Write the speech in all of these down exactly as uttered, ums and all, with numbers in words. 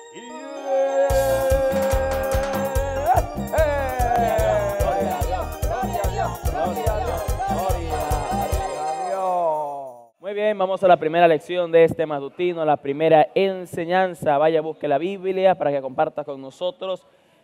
Muy bien, vamos a la primera lección de este matutino, la primera enseñanza. Vaya, busque la Biblia para que comparta con nosotros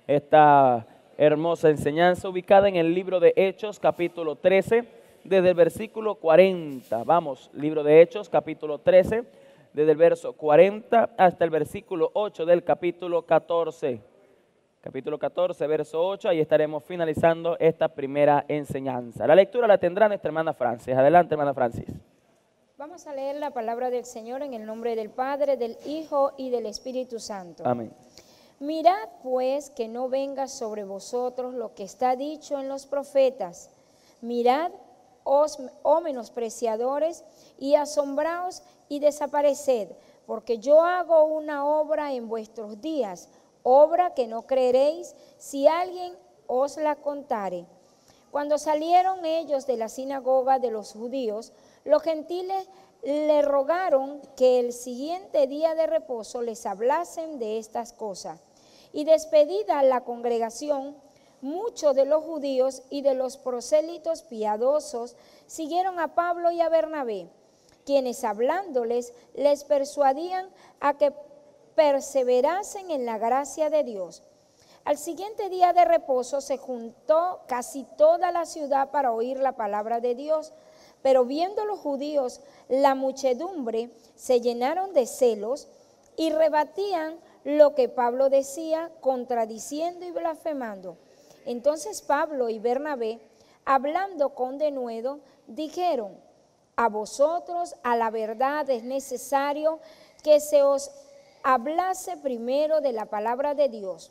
esta hermosa enseñanza ubicada en el libro de Hechos, capítulo trece, desde el versículo cuarenta. Vamos, libro de Hechos, capítulo trece, desde el verso cuarenta hasta el versículo ocho del capítulo catorce. Capítulo catorce, verso ocho, ahí estaremos finalizando esta primera enseñanza. La lectura la tendrá nuestra hermana Francis. Adelante, hermana Francis. Vamos a leer la palabra del Señor en el nombre del Padre, del Hijo y del Espíritu Santo. Amén. Mirad pues que no venga sobre vosotros lo que está dicho en los profetas. Mirad, os, oh menospreciadores, y asombraos y desapareced, porque yo hago una obra en vuestros días, obra que no creeréis si alguien os la contare. Cuando salieron ellos de la sinagoga de los judíos, los gentiles le rogaron que el siguiente día de reposo les hablasen de estas cosas. Y despedida la congregación, muchos de los judíos y de los prosélitos piadosos siguieron a Pablo y a Bernabé, quienes hablándoles les persuadían a que perseverasen en la gracia de Dios. Al siguiente día de reposo se juntó casi toda la ciudad para oír la palabra de Dios. Pero viendo los judíos la muchedumbre, se llenaron de celos y rebatían lo que Pablo decía, contradiciendo y blasfemando. Entonces Pablo y Bernabé, hablando con denuedo, dijeron: a vosotros a la verdad es necesario que se os hablase primero de la palabra de Dios.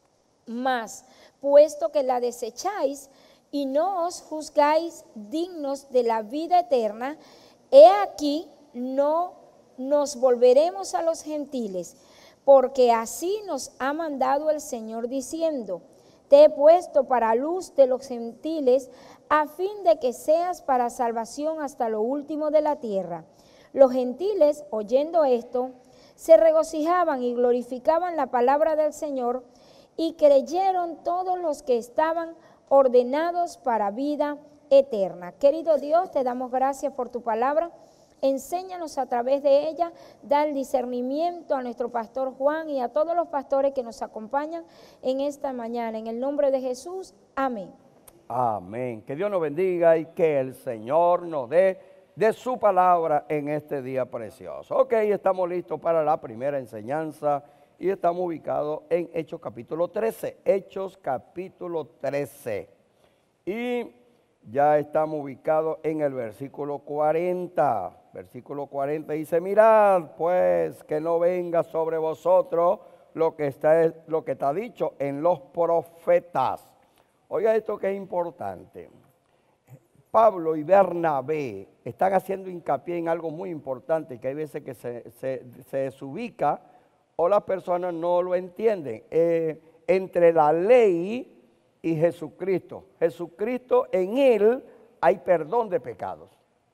Mas, puesto que la desecháis, y no os juzgáis dignos de la vida eterna, he aquí no nos volveremos a los gentiles, porque así nos ha mandado el Señor diciendo: te he puesto para luz de los gentiles, a fin de que seas para salvación hasta lo último de la tierra. Los gentiles, oyendo esto, se regocijaban y glorificaban la palabra del Señor, y creyeron todos los que estaban ordenados para vida eterna. Querido Dios, te damos gracias por tu palabra. Enséñanos a través de ella, da el discernimiento a nuestro pastor Juan y a todos los pastores que nos acompañan en esta mañana. En el nombre de Jesús, amén. Amén. Que Dios nos bendiga y que el Señor nos dé de su palabra en este día precioso. Ok, estamos listos para la primera enseñanza. Y estamos ubicados en Hechos capítulo trece, Hechos capítulo trece. Y ya estamos ubicados en el versículo cuarenta. Versículo cuarenta dice: mirad pues que no venga sobre vosotros lo que está, lo que está dicho en los profetas. Oiga esto que es importante. Pablo y Bernabé están haciendo hincapié en algo muy importante, que hay veces que se, se, se desubica o las personas no lo entienden, eh, entre la ley y Jesucristo. Jesucristo, en Él hay perdón de pecados,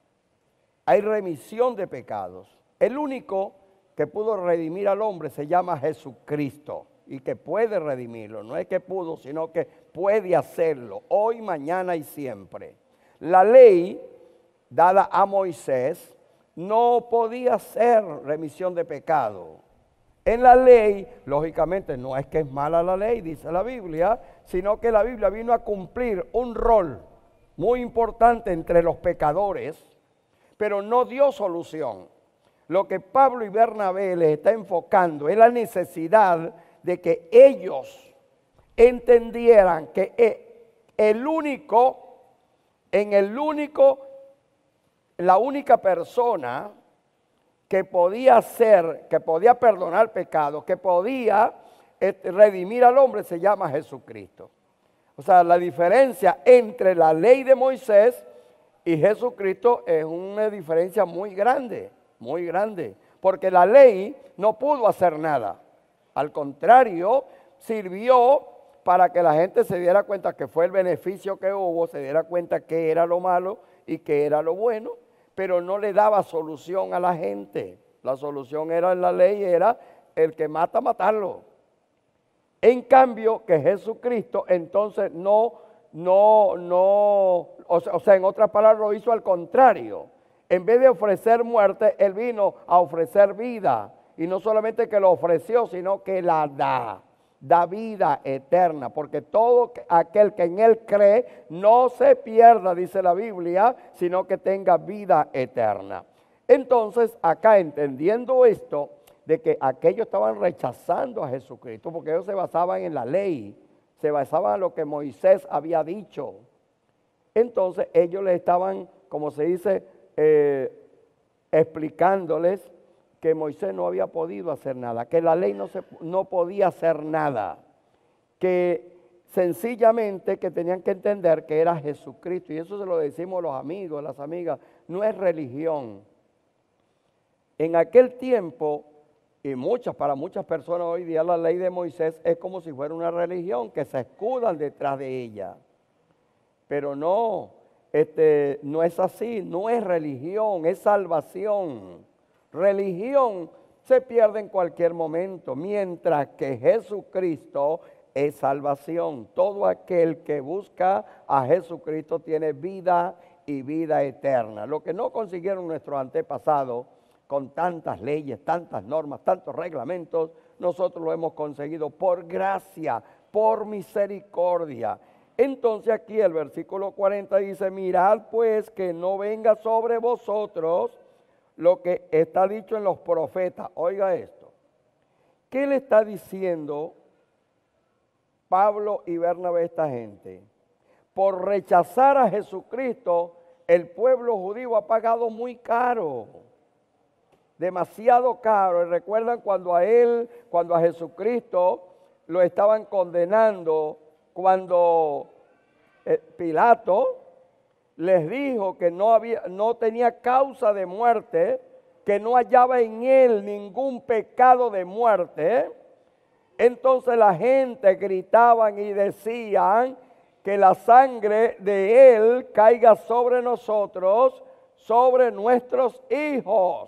hay remisión de pecados. El único que pudo redimir al hombre se llama Jesucristo y que puede redimirlo. No es que pudo, sino que puede hacerlo hoy, mañana y siempre. La ley dada a Moisés no podía ser remisión de pecado. En la ley, lógicamente, no es que es mala la ley, dice la Biblia, sino que la Biblia vino a cumplir un rol muy importante entre los pecadores, pero no dio solución. Lo que Pablo y Bernabé les está enfocando es la necesidad de que ellos entendieran que el único, en el único, la única persona que podía hacer, que podía perdonar pecados, que podía este, redimir al hombre, se llama Jesucristo. O sea, la diferencia entre la ley de Moisés y Jesucristo es una diferencia muy grande, muy grande. Porque la ley no pudo hacer nada. Al contrario, sirvió para que la gente se diera cuenta que fue el beneficio que hubo, se diera cuenta que era lo malo y que era lo bueno, pero no le daba solución a la gente. La solución era en la ley, era el que mata, matarlo. En cambio, que Jesucristo entonces no, no, no, o sea, o sea, en otras palabras lo hizo al contrario. En vez de ofrecer muerte, Él vino a ofrecer vida. Y no solamente que lo ofreció, sino que la da. Da vida eterna, porque todo aquel que en Él cree no se pierda, dice la Biblia, sino que tenga vida eterna. Entonces, acá entendiendo esto, de que aquellos estaban rechazando a Jesucristo, porque ellos se basaban en la ley, se basaban en lo que Moisés había dicho. Entonces, ellos le estaban, como se dice, eh, explicándoles que Moisés no había podido hacer nada, que la ley no, se, no podía hacer nada, que sencillamente que tenían que entender que era Jesucristo. Y eso se lo decimos los amigos, las amigas, no es religión. En aquel tiempo, y muchas, para muchas personas hoy día, la ley de Moisés es como si fuera una religión, que se escudan detrás de ella. Pero no, este, no es así, no es religión, es salvación. Religión se pierde en cualquier momento, mientras que Jesucristo es salvación. Todo aquel que busca a Jesucristo tiene vida y vida eterna. Lo que no consiguieron nuestros antepasados con tantas leyes, tantas normas, tantos reglamentos, nosotros lo hemos conseguido por gracia, por misericordia. Entonces aquí el versículo cuarenta dice, mirad pues que no venga sobre vosotros lo que está dicho en los profetas. Oiga esto. ¿Qué le está diciendo Pablo y Bernabé a esta gente? Por rechazar a Jesucristo, el pueblo judío ha pagado muy caro. Demasiado caro. Y recuerdan cuando a él, cuando a Jesucristo lo estaban condenando, cuando eh, Pilato les dijo que no, había, no tenía causa de muerte, que no hallaba en él ningún pecado de muerte. Entonces la gente gritaban y decían que la sangre de él caiga sobre nosotros, sobre nuestros hijos.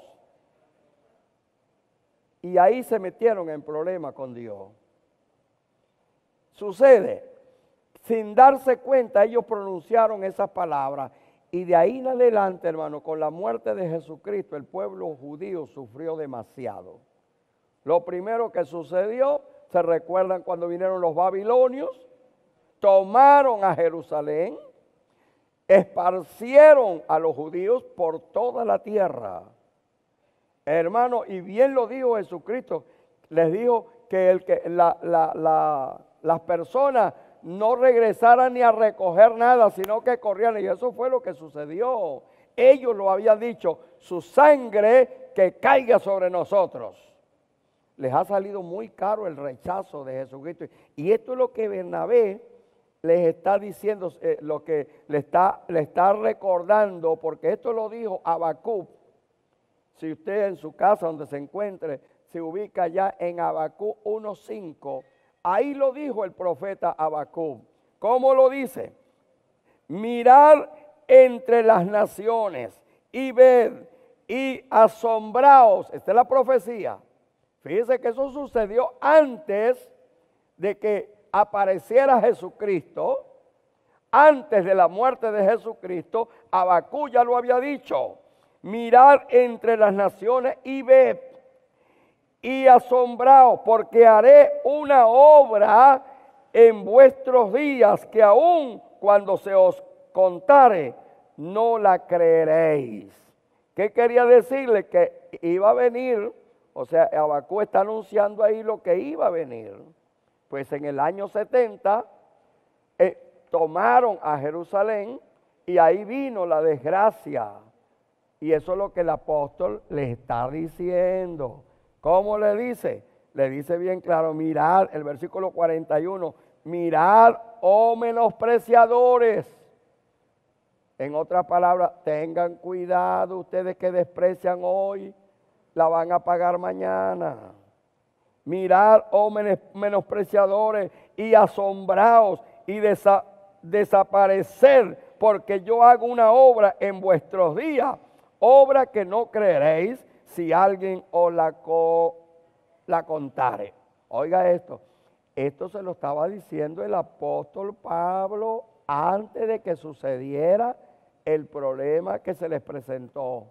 Y ahí se metieron en problemas con Dios. Sucede. Sin darse cuenta, ellos pronunciaron esas palabras. Y de ahí en adelante, hermano, con la muerte de Jesucristo, el pueblo judío sufrió demasiado. Lo primero que sucedió, se recuerdan cuando vinieron los babilonios, tomaron a Jerusalén, esparcieron a los judíos por toda la tierra. Hermano, y bien lo dijo Jesucristo, les dijo que, el que la, la, la, las personas no regresaran ni a recoger nada, sino que corrieran. Y eso fue lo que sucedió. Ellos lo habían dicho, su sangre que caiga sobre nosotros. Les ha salido muy caro el rechazo de Jesucristo. Y esto es lo que Bernabé les está diciendo, eh, lo que le está, le está recordando, porque esto lo dijo Habacuc. Si usted en su casa donde se encuentre, se ubica ya en Habacuc uno cinco, ahí lo dijo el profeta Habacuc. ¿Cómo lo dice? Mirad entre las naciones y ved y asombraos. Esta es la profecía. Fíjese que eso sucedió antes de que apareciera Jesucristo, antes de la muerte de Jesucristo. Habacuc ya lo había dicho. Mirad entre las naciones y ved y asombraos, porque haré una obra en vuestros días que aun cuando se os contare, no la creeréis. ¿Qué quería decirle? Que iba a venir, o sea, Habacuc está anunciando ahí lo que iba a venir. Pues en el año setenta eh, tomaron a Jerusalén y ahí vino la desgracia. Y eso es lo que el apóstol le está diciendo. ¿Cómo le dice? Le dice bien claro, mirad, el versículo cuarenta y uno, mirad, oh menospreciadores. En otras palabras, tengan cuidado, ustedes que desprecian hoy, la van a pagar mañana. Mirad, oh menospreciadores, y asombraos y desa desaparecer, porque yo hago una obra en vuestros días, obra que no creeréis si alguien os la la contare. Oiga esto, esto se lo estaba diciendo el apóstol Pablo antes de que sucediera el problema que se les presentó.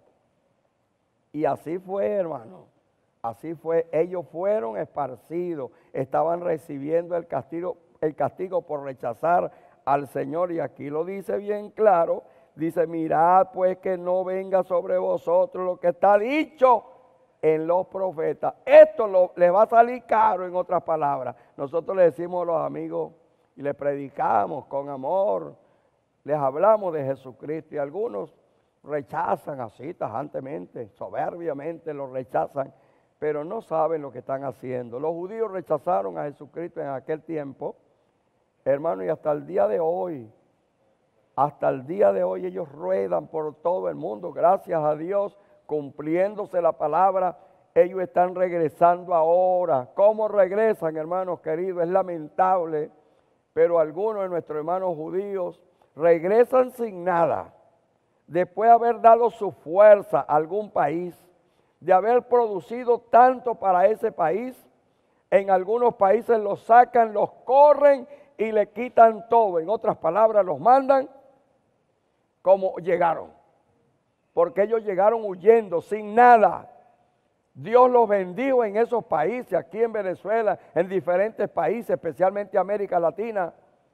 Y así fue, hermano, así fue. Ellos fueron esparcidos, estaban recibiendo el castigo, el castigo por rechazar al Señor. Y aquí lo dice bien claro, dice, mirad pues que no venga sobre vosotros lo que está dicho en los profetas. Esto lo, les va a salir caro, en otras palabras. Nosotros le decimos a los amigos y les predicamos con amor, les hablamos de Jesucristo y algunos rechazan así tajantemente, soberbiamente lo rechazan, pero no saben lo que están haciendo. Los judíos rechazaron a Jesucristo en aquel tiempo, hermano, y hasta el día de hoy, hasta el día de hoy ellos ruedan por todo el mundo, gracias a Dios, cumpliéndose la palabra. Ellos están regresando ahora. ¿Cómo regresan, hermanos queridos? Es lamentable, pero algunos de nuestros hermanos judíos regresan sin nada, después de haber dado su fuerza a algún país, de haber producido tanto para ese país. En algunos países los sacan, los corren y le quitan todo. En otras palabras, los mandan como llegaron, porque ellos llegaron huyendo, sin nada. Dios los bendijo en esos países, aquí en Venezuela, en diferentes países, especialmente América Latina.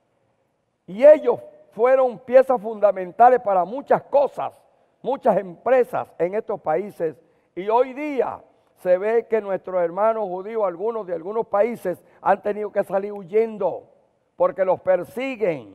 Y ellos fueron piezas fundamentales para muchas cosas, muchas empresas en estos países. Y hoy día se ve que nuestros hermanos judíos, algunos de algunos países, han tenido que salir huyendo porque los persiguen.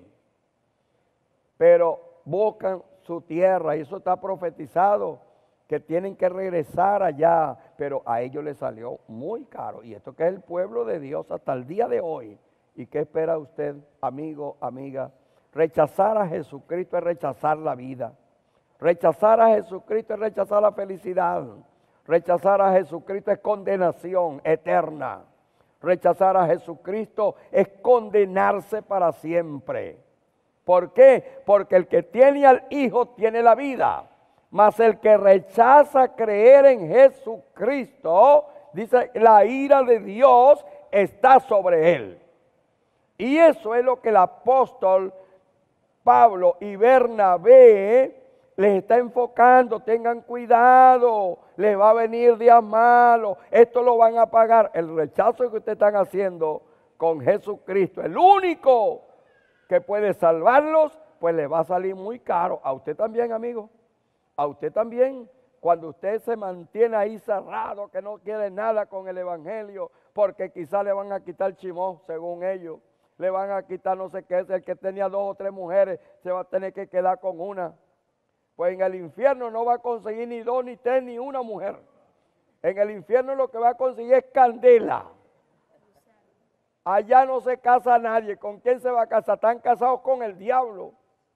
Pero buscan su tierra y eso está profetizado, que tienen que regresar allá, pero a ellos les salió muy caro. Y esto que es el pueblo de Dios hasta el día de hoy. ¿Y qué espera usted, amigo, amiga? Rechazar a Jesucristo es rechazar la vida. Rechazar a Jesucristo es rechazar la felicidad. Rechazar a Jesucristo es condenación eterna. Rechazar a Jesucristo es condenarse para siempre. ¿Por qué? Porque el que tiene al Hijo tiene la vida. Mas el que rechaza creer en Jesucristo, dice, la ira de Dios está sobre él. Y eso es lo que el apóstol Pablo y Bernabé les está enfocando. Tengan cuidado, les va a venir días malos, esto lo van a pagar. El rechazo que ustedes están haciendo con Jesucristo, el único que puede salvarlos, pues les va a salir muy caro. A usted también, amigo, a usted también. Cuando usted se mantiene ahí cerrado, que no quiere nada con el evangelio, porque quizá le van a quitar chimó, según ellos. Le van a quitar no sé qué, es el que tenía dos o tres mujeres, se va a tener que quedar con una. Pues en el infierno no va a conseguir ni dos, ni tres, ni una mujer. En el infierno lo que va a conseguir es candela. Allá no se casa nadie. ¿Con quién se va a casar? Están casados con el diablo.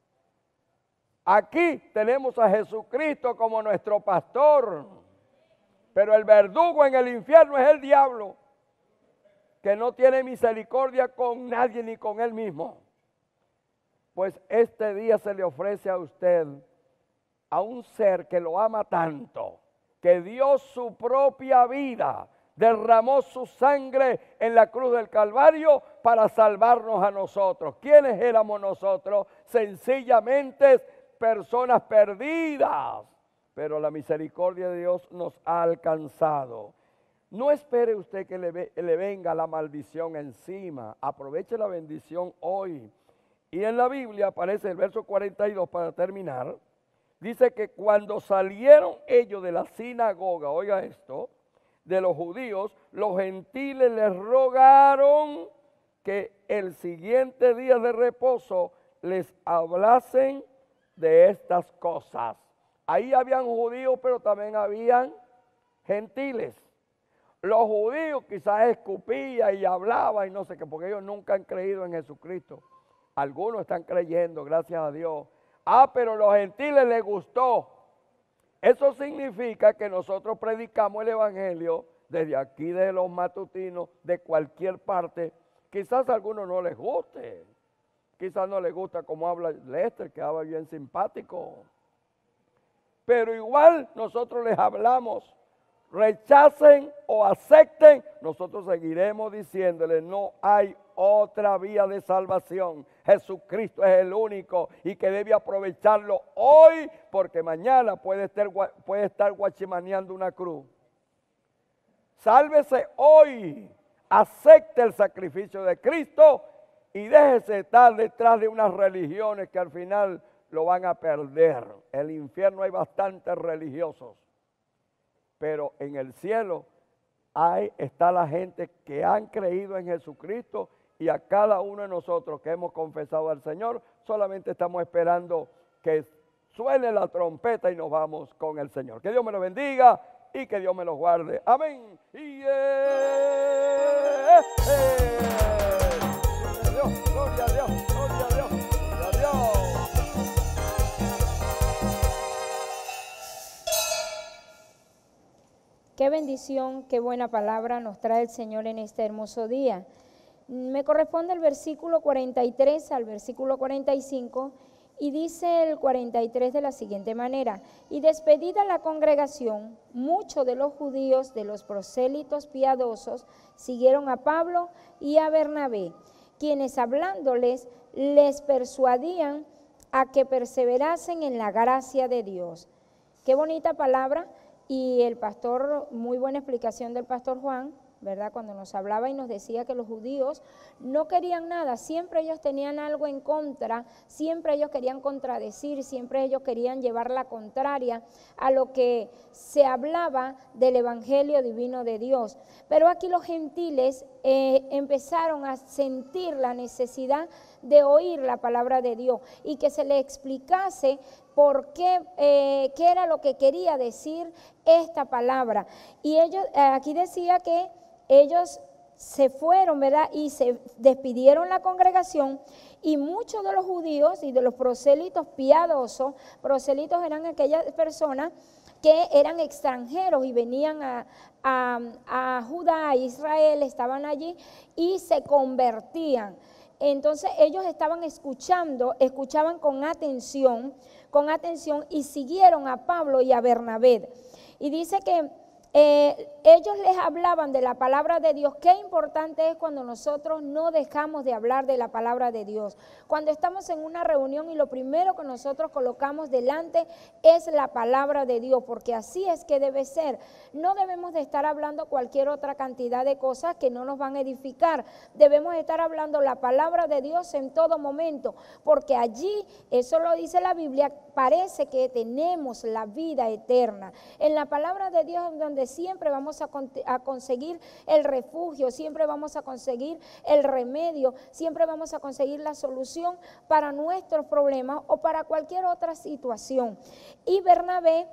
Aquí tenemos a Jesucristo como nuestro pastor. Pero el verdugo en el infierno es el diablo, que no tiene misericordia con nadie ni con él mismo. Pues este día se le ofrece a usted, a un ser que lo ama tanto, que dio su propia vida, derramó su sangre en la cruz del Calvario para salvarnos a nosotros. ¿Quiénes éramos nosotros? Sencillamente personas perdidas, pero la misericordia de Dios nos ha alcanzado. No espere usted que le, ve, le venga la maldición encima. Aproveche la bendición hoy. Y en la Biblia aparece el verso cuarenta y dos para terminar. Dice que cuando salieron ellos de la sinagoga, oiga esto, de los judíos, los gentiles les rogaron que el siguiente día de reposo les hablasen de estas cosas. Ahí habían judíos, pero también habían gentiles. Los judíos quizás escupían y hablaban y no sé qué, porque ellos nunca han creído en Jesucristo. Algunos están creyendo, gracias a Dios. Ah, pero los gentiles les gustó. Eso significa que nosotros predicamos el evangelio desde aquí, de los matutinos, de cualquier parte. Quizás a algunos no les guste. Quizás no les gusta cómo habla Lester, que habla bien simpático. Pero igual nosotros les hablamos rechacen o acepten, nosotros seguiremos diciéndoles, no hay otra vía de salvación. Jesucristo es el único y que debe aprovecharlo hoy, porque mañana puede estar, puede estar guachimaneando una cruz. Sálvese hoy, acepte el sacrificio de Cristo y déjese estar detrás de unas religiones que al final lo van a perder. En el infierno hay bastantes religiosos, pero en el cielo hay, está la gente que han creído en Jesucristo, y a cada uno de nosotros que hemos confesado al Señor, solamente estamos esperando que suene la trompeta y nos vamos con el Señor. Que Dios me lo bendiga y que Dios me lo guarde. Amén. Y eh, eh. Gloria a Dios, gloria a Dios, gloria a Dios, gloria a Dios. Qué bendición, qué buena palabra nos trae el Señor en este hermoso día. Me corresponde el versículo cuarenta y tres al versículo cuarenta y cinco, y dice el cuarenta y tres de la siguiente manera: y despedida la congregación, muchos de los judíos, de los prosélitos piadosos, siguieron a Pablo y a Bernabé, quienes hablándoles les persuadían a que perseverasen en la gracia de Dios. Qué bonita palabra, y el pastor, muy buena explicación del pastor Juan, ¿verdad? Cuando nos hablaba y nos decía que los judíos no querían nada, siempre ellos tenían algo en contra, siempre ellos querían contradecir, siempre ellos querían llevar la contraria a lo que se hablaba del evangelio divino de Dios. Pero aquí los gentiles eh, empezaron a sentir la necesidad de oír la palabra de Dios y que se les explicase por qué, eh, qué era lo que quería decir esta palabra. Y ellos, eh, aquí decía que ellos se fueron, ¿verdad? Y se despidieron la congregación, y muchos de los judíos y de los prosélitos piadosos, prosélitos eran aquellas personas que eran extranjeros y venían a, a, a Judá, a Israel, estaban allí y se convertían. Entonces ellos estaban escuchando, escuchaban con atención, con atención y siguieron a Pablo y a Bernabé. Y dice que Eh, ellos les hablaban de la palabra de Dios. Qué importante es cuando nosotros no dejamos de hablar de la palabra de Dios. Cuando estamos en una reunión y lo primero que nosotros colocamos delante es la palabra de Dios, porque así es que debe ser. No debemos de estar hablando cualquier otra cantidad de cosas que no nos van a edificar. Debemos estar hablando la palabra de Dios en todo momento, porque allí, eso lo dice la Biblia, parece que tenemos la vida eterna. En la palabra de Dios es donde siempre vamos a, con, a conseguir el refugio, siempre vamos a conseguir el remedio, siempre vamos a conseguir la solución para nuestros problemas o para cualquier otra situación. Y Bernabé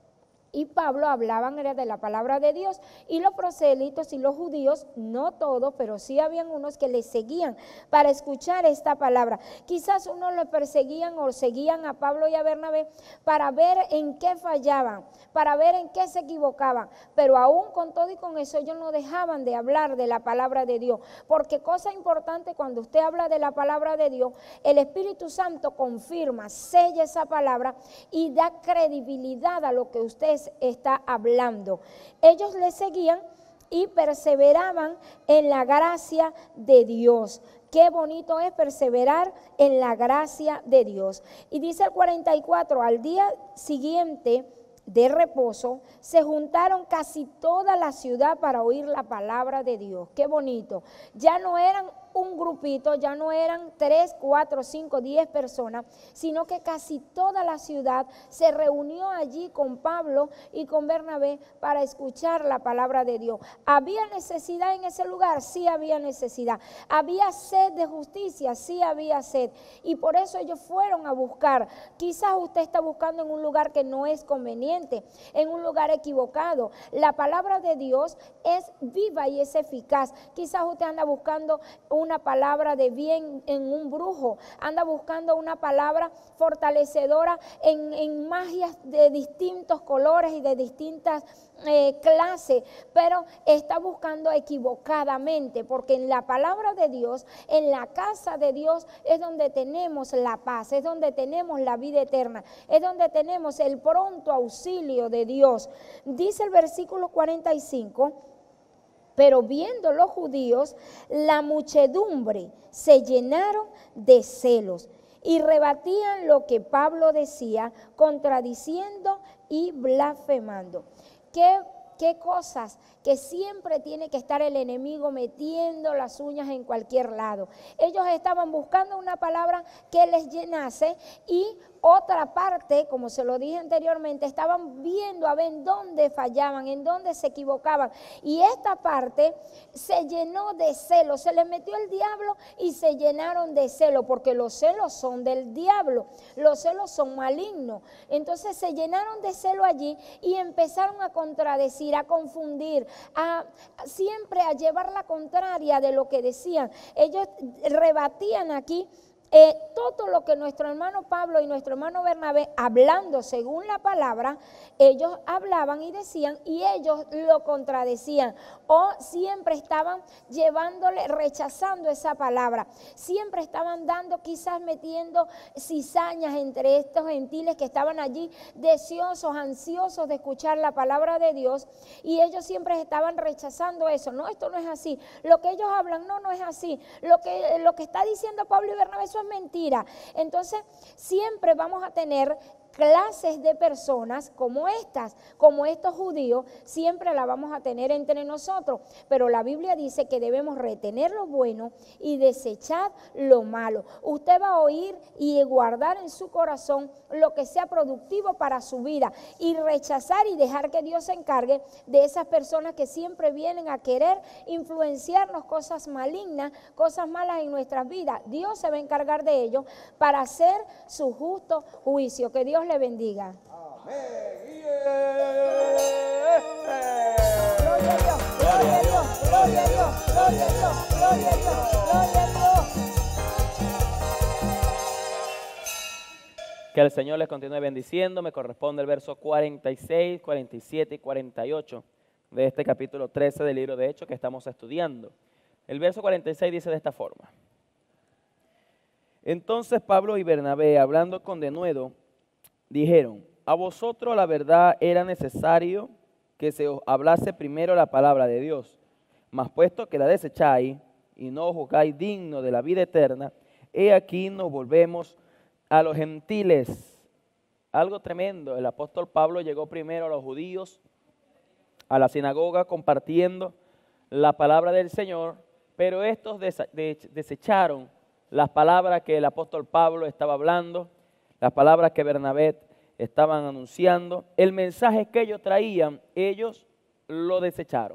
y Pablo hablaban de la palabra de Dios, y los prosélitos y los judíos, no todos, pero sí habían unos que les seguían para escuchar esta palabra. Quizás unos le perseguían o seguían a Pablo y a Bernabé para ver en qué fallaban, para ver en qué se equivocaban, pero aún con todo y con eso ellos no dejaban de hablar de la palabra de Dios, porque cosa importante, cuando usted habla de la palabra de Dios, el Espíritu Santo confirma, sella esa palabra y da credibilidad a lo que usted está hablando. Ellos le seguían y perseveraban en la gracia de Dios. Qué bonito es perseverar en la gracia de Dios. Y dice el cuarenta y cuatro, al día siguiente de reposo, se juntaron casi toda la ciudad para oír la palabra de Dios. Qué bonito. Ya no eran un grupito, ya no eran tres, cuatro, cinco, diez personas, sino que casi toda la ciudad se reunió allí con Pablo y con Bernabé para escuchar la palabra de Dios. ¿Había necesidad en ese lugar? Sí había necesidad. ¿Había sed de justicia? Sí había sed. Y por eso ellos fueron a buscar. Quizás usted está buscando en un lugar que no es conveniente, en un lugar equivocado. La palabra de Dios es viva y es eficaz. Quizás usted anda buscando un una palabra de bien en un brujo, anda buscando una palabra fortalecedora en, en magias de distintos colores y de distintas eh, clases, pero está buscando equivocadamente, porque en la palabra de Dios, en la casa de Dios es donde tenemos la paz, es donde tenemos la vida eterna, es donde tenemos el pronto auxilio de Dios. Dice el versículo cuarenta y cinco, pero viendo los judíos, la muchedumbre se llenaron de celos y rebatían lo que Pablo decía, contradiciendo y blasfemando. ¿Qué, qué cosas que siempre tiene que estar el enemigo metiendo las uñas en cualquier lado? Ellos estaban buscando una palabra que les llenase y otra parte, como se lo dije anteriormente, estaban viendo a ver en dónde fallaban, en dónde se equivocaban. Y esta parte se llenó de celo, se les metió el diablo y se llenaron de celo, porque los celos son del diablo, los celos son malignos. Entonces se llenaron de celo allí y empezaron a contradecir, a confundir, a siempre a llevar la contraria de lo que decían. Ellos rebatían aquí Eh, todo lo que nuestro hermano Pablo y nuestro hermano Bernabé, hablando según la palabra, ellos hablaban y decían, y ellos lo contradecían, o siempre estaban llevándole, rechazando esa palabra, siempre estaban dando, quizás metiendo cizañas entre estos gentiles que estaban allí deseosos, ansiosos de escuchar la palabra de Dios, y ellos siempre estaban rechazando eso. No, esto no es así, lo que ellos hablan no, no es así, lo que, lo que está diciendo Pablo y Bernabé, eso es mentira. Entonces siempre vamos a tener clases de personas como estas, como estos judíos, siempre la vamos a tener entre nosotros, pero la Biblia dice que debemos retener lo bueno y desechar lo malo. Usted va a oír y guardar en su corazón lo que sea productivo para su vida y rechazar y dejar que Dios se encargue de esas personas que siempre vienen a querer influenciarnos cosas malignas, cosas malas en nuestras vidas. Dios se va a encargar de ello para hacer su justo juicio. Que Dios le bendiga. Amén. Gloria a Dios, gloria a Dios, gloria a Dios, gloria a Dios, gloria a Dios, gloria a Dios. Que el Señor les continúe bendiciendo. Me corresponde el verso cuarenta y seis, cuarenta y siete y cuarenta y ocho de este capítulo trece del libro de Hechos que estamos estudiando. El verso cuarenta y seis dice de esta forma: entonces Pablo y Bernabé, hablando con denuedo, dijeron: a vosotros la verdad era necesario que se os hablase primero la palabra de Dios, mas puesto que la desecháis y no os juzgáis digno de la vida eterna, he aquí nos volvemos a los gentiles. Algo tremendo. El apóstol Pablo llegó primero a los judíos, a la sinagoga, compartiendo la palabra del Señor, pero estos desecharon las palabras que el apóstol Pablo estaba hablando, las palabras que Bernabé estaban anunciando, el mensaje que ellos traían, ellos lo desecharon.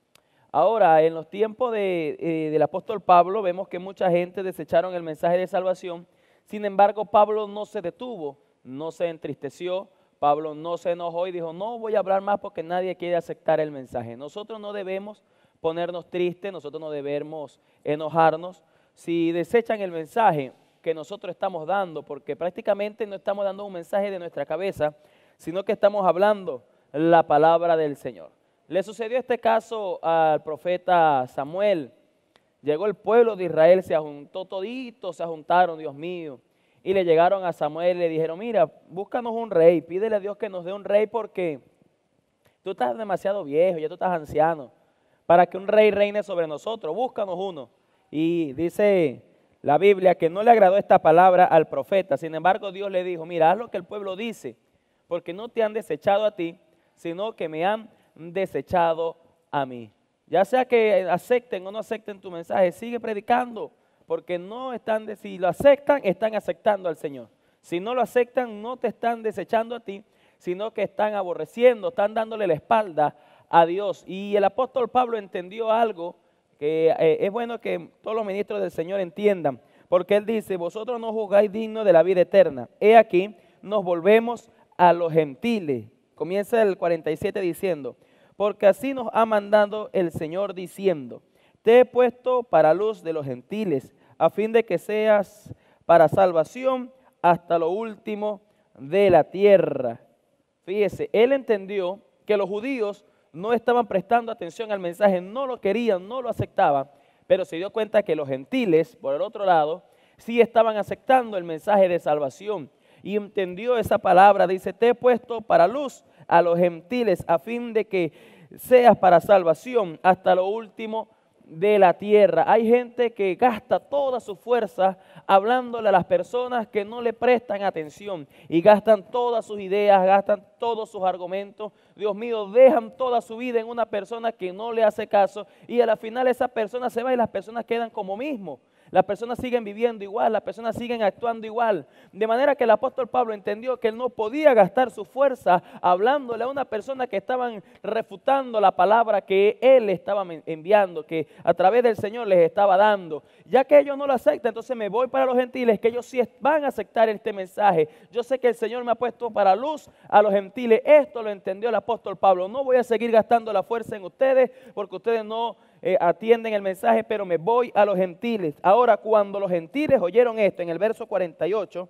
Ahora, en los tiempos de, eh, del apóstol Pablo, vemos que mucha gente desecharon el mensaje de salvación. Sin embargo, Pablo no se detuvo, no se entristeció, Pablo no se enojó y dijo: no voy a hablar más porque nadie quiere aceptar el mensaje. Nosotros no debemos ponernos tristes, nosotros no debemos enojarnos si desechan el mensaje que nosotros estamos dando, porque prácticamente no estamos dando un mensaje de nuestra cabeza, sino que estamos hablando la palabra del Señor. Le sucedió este caso al profeta Samuel. Llegó el pueblo de Israel, se juntó todito, se juntaron, Dios mío, y le llegaron a Samuel y le dijeron: mira, búscanos un rey, pídele a Dios que nos dé un rey porque tú estás demasiado viejo, ya tú estás anciano, para que un rey reine sobre nosotros, búscanos uno. Y dice la Biblia que no le agradó esta palabra al profeta. Sin embargo, Dios le dijo: mira, haz lo que el pueblo dice, porque no te han desechado a ti, sino que me han desechado a mí. Ya sea que acepten o no acepten tu mensaje, sigue predicando, porque no están, si lo aceptan, están aceptando al Señor. Si no lo aceptan, no te están desechando a ti, sino que están aborreciendo, están dándole la espalda a Dios. Y el apóstol Pablo entendió algo que eh, es bueno que todos los ministros del Señor entiendan, porque él dice: vosotros no juzgáis digno de la vida eterna. He aquí, nos volvemos a los gentiles. Comienza el cuarenta y siete diciendo: porque así nos ha mandado el Señor diciendo: te he puesto para luz de los gentiles, a fin de que seas para salvación hasta lo último de la tierra. Fíjese, él entendió que los judíos no estaban prestando atención al mensaje, no lo querían, no lo aceptaban, pero se dio cuenta que los gentiles, por el otro lado, sí estaban aceptando el mensaje de salvación. Y entendió esa palabra, dice, te he puesto para luz a los gentiles, a fin de que seas para salvación hasta lo último de la tierra. Hay gente que gasta toda su fuerza hablándole a las personas que no le prestan atención y gastan todas sus ideas, gastan todos sus argumentos. Dios mío, dejan toda su vida en una persona que no le hace caso y a la final esa persona se va y las personas quedan como mismo. Las personas siguen viviendo igual, las personas siguen actuando igual. De manera que el apóstol Pablo entendió que él no podía gastar su fuerza hablándole a una persona que estaban refutando la palabra que él estaba enviando, que a través del Señor les estaba dando. Ya que ellos no lo aceptan, entonces me voy para los gentiles, que ellos sí van a aceptar este mensaje. Yo sé que el Señor me ha puesto para luz a los gentiles. Esto lo entendió el apóstol Pablo. No voy a seguir gastando la fuerza en ustedes porque ustedes no Eh, atienden el mensaje, pero me voy a los gentiles. Ahora, cuando los gentiles oyeron esto, en el verso cuarenta y ocho,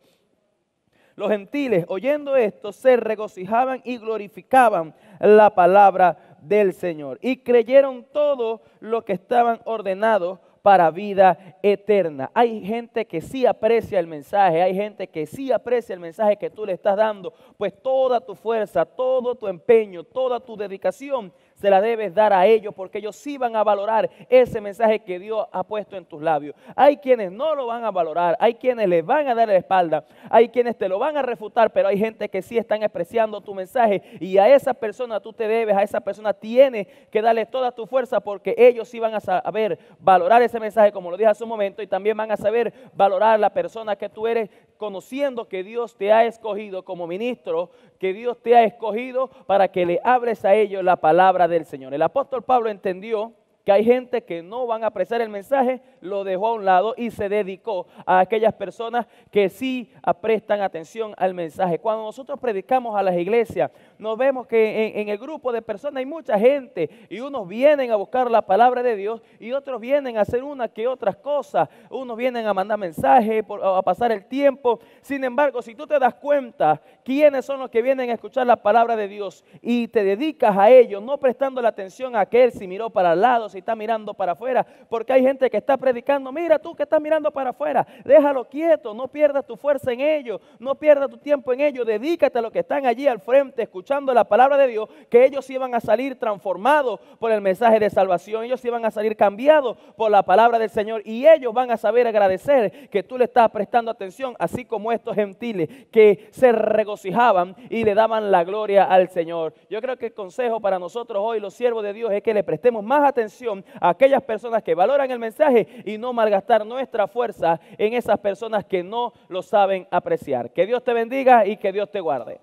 los gentiles oyendo esto se regocijaban y glorificaban la palabra del Señor y creyeron todo lo que estaban ordenados para vida eterna. Hay gente que sí aprecia el mensaje, hay gente que sí aprecia el mensaje que tú le estás dando, pues toda tu fuerza, todo tu empeño, toda tu dedicación se la debes dar a ellos porque ellos sí van a valorar ese mensaje que Dios ha puesto en tus labios. Hay quienes no lo van a valorar, hay quienes les van a dar la espalda, hay quienes te lo van a refutar, pero hay gente que sí están apreciando tu mensaje y a esa persona tú te debes, a esa persona tienes que darle toda tu fuerza porque ellos sí van a saber valorar ese mensaje como lo dije hace un momento y también van a saber valorar la persona que tú eres, conociendo que Dios te ha escogido como ministro, que Dios te ha escogido para que le hables a ellos la palabra del Señor. El apóstol Pablo entendió que hay gente que no van a apreciar el mensaje, lo dejó a un lado y se dedicó a aquellas personas que sí prestan atención al mensaje. Cuando nosotros predicamos a las iglesias, nos vemos que en, en el grupo de personas hay mucha gente y unos vienen a buscar la palabra de Dios y otros vienen a hacer una que otras cosas. Unos vienen a mandar mensajes, por, a pasar el tiempo. Sin embargo, si tú te das cuenta quiénes son los que vienen a escuchar la palabra de Dios y te dedicas a ellos, no prestando la atención a aquel si miró para el lado, si está mirando para afuera, porque hay gente que está predicando, mira tú que estás mirando para afuera, déjalo quieto, no pierdas tu fuerza en ello, no pierdas tu tiempo en ello, dedícate a los que están allí al frente escuchando la palabra de Dios, que ellos iban a salir transformados por el mensaje de salvación, ellos iban a salir cambiados por la palabra del Señor y ellos van a saber agradecer que tú le estás prestando atención, así como estos gentiles que se regocijaban y le daban la gloria al Señor. Yo creo que el consejo para nosotros hoy, los siervos de Dios, es que le prestemos más atención a aquellas personas que valoran el mensaje y no malgastar nuestra fuerza en esas personas que no lo saben apreciar. Que Dios te bendiga y que Dios te guarde.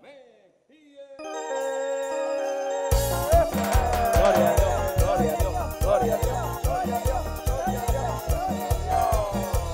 Gloria a Dios, gloria a Dios, gloria a Dios, gloria a Dios, gloria a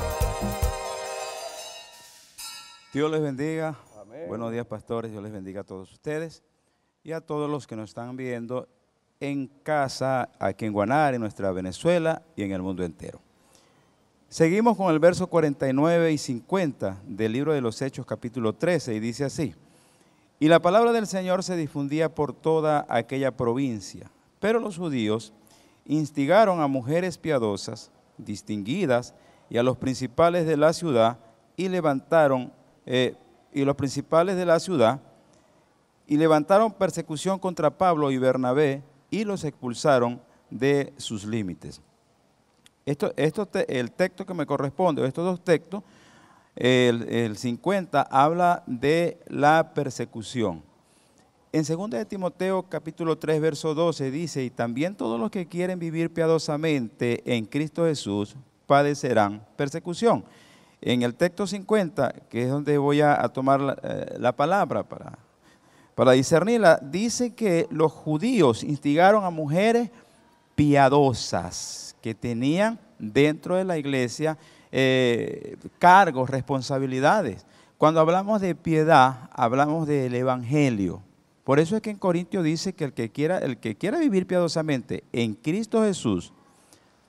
Dios. Dios les bendiga. Amén. Buenos días, pastores. Dios les bendiga a todos ustedes y a todos los que nos están viendo en casa, aquí en Guanare, en nuestra Venezuela y en el mundo entero. Seguimos con el verso cuarenta y nueve y cincuenta del libro de los Hechos, capítulo trece, y dice así: y la palabra del Señor se difundía por toda aquella provincia, pero los judíos instigaron a mujeres piadosas, distinguidas, y a los principales de la ciudad, y levantaron, eh, y los principales de la ciudad, y levantaron persecución contra Pablo y Bernabé, y los expulsaron de sus límites. Esto, esto te, el texto que me corresponde, estos dos textos, el, el cincuenta habla de la persecución. En segunda de Timoteo capítulo tres verso doce dice: y también todos los que quieren vivir piadosamente en Cristo Jesús padecerán persecución. En el texto cincuenta, que es donde voy a, a tomar la, eh, la palabra para... Para discernirla, dice que los judíos instigaron a mujeres piadosas que tenían dentro de la iglesia eh, cargos, responsabilidades. Cuando hablamos de piedad, hablamos del evangelio. Por eso es que en Corintios dice que el que quiera, el que quiera vivir piadosamente en Cristo Jesús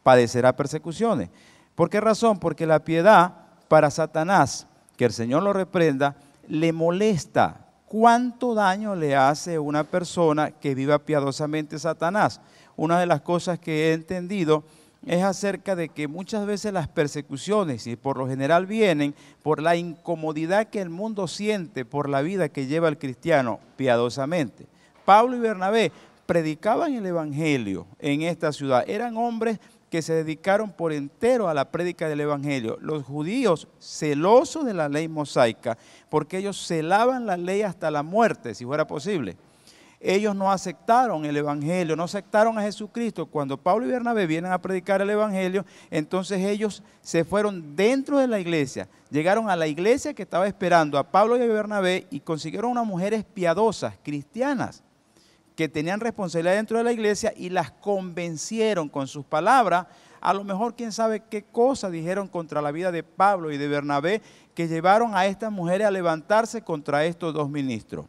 padecerá persecuciones. ¿Por qué razón? Porque la piedad para Satanás, que el Señor lo reprenda, le molesta. ¿Cuánto daño le hace a una persona que viva piadosamente Satanás? Una de las cosas que he entendido es acerca de que muchas veces las persecuciones, y por lo general vienen por la incomodidad que el mundo siente por la vida que lleva el cristiano piadosamente. Pablo y Bernabé predicaban el evangelio en esta ciudad. Eran hombres que se dedicaron por entero a la prédica del evangelio. Los judíos, celosos de la ley mosaica, porque ellos celaban la ley hasta la muerte, si fuera posible. Ellos no aceptaron el evangelio, no aceptaron a Jesucristo. Cuando Pablo y Bernabé vienen a predicar el evangelio, entonces ellos se fueron dentro de la iglesia, llegaron a la iglesia que estaba esperando a Pablo y a Bernabé y consiguieron unas mujeres piadosas, cristianas, que tenían responsabilidad dentro de la iglesia y las convencieron con sus palabras. A lo mejor quién sabe qué cosa dijeron contra la vida de Pablo y de Bernabé, que llevaron a estas mujeres a levantarse contra estos dos ministros.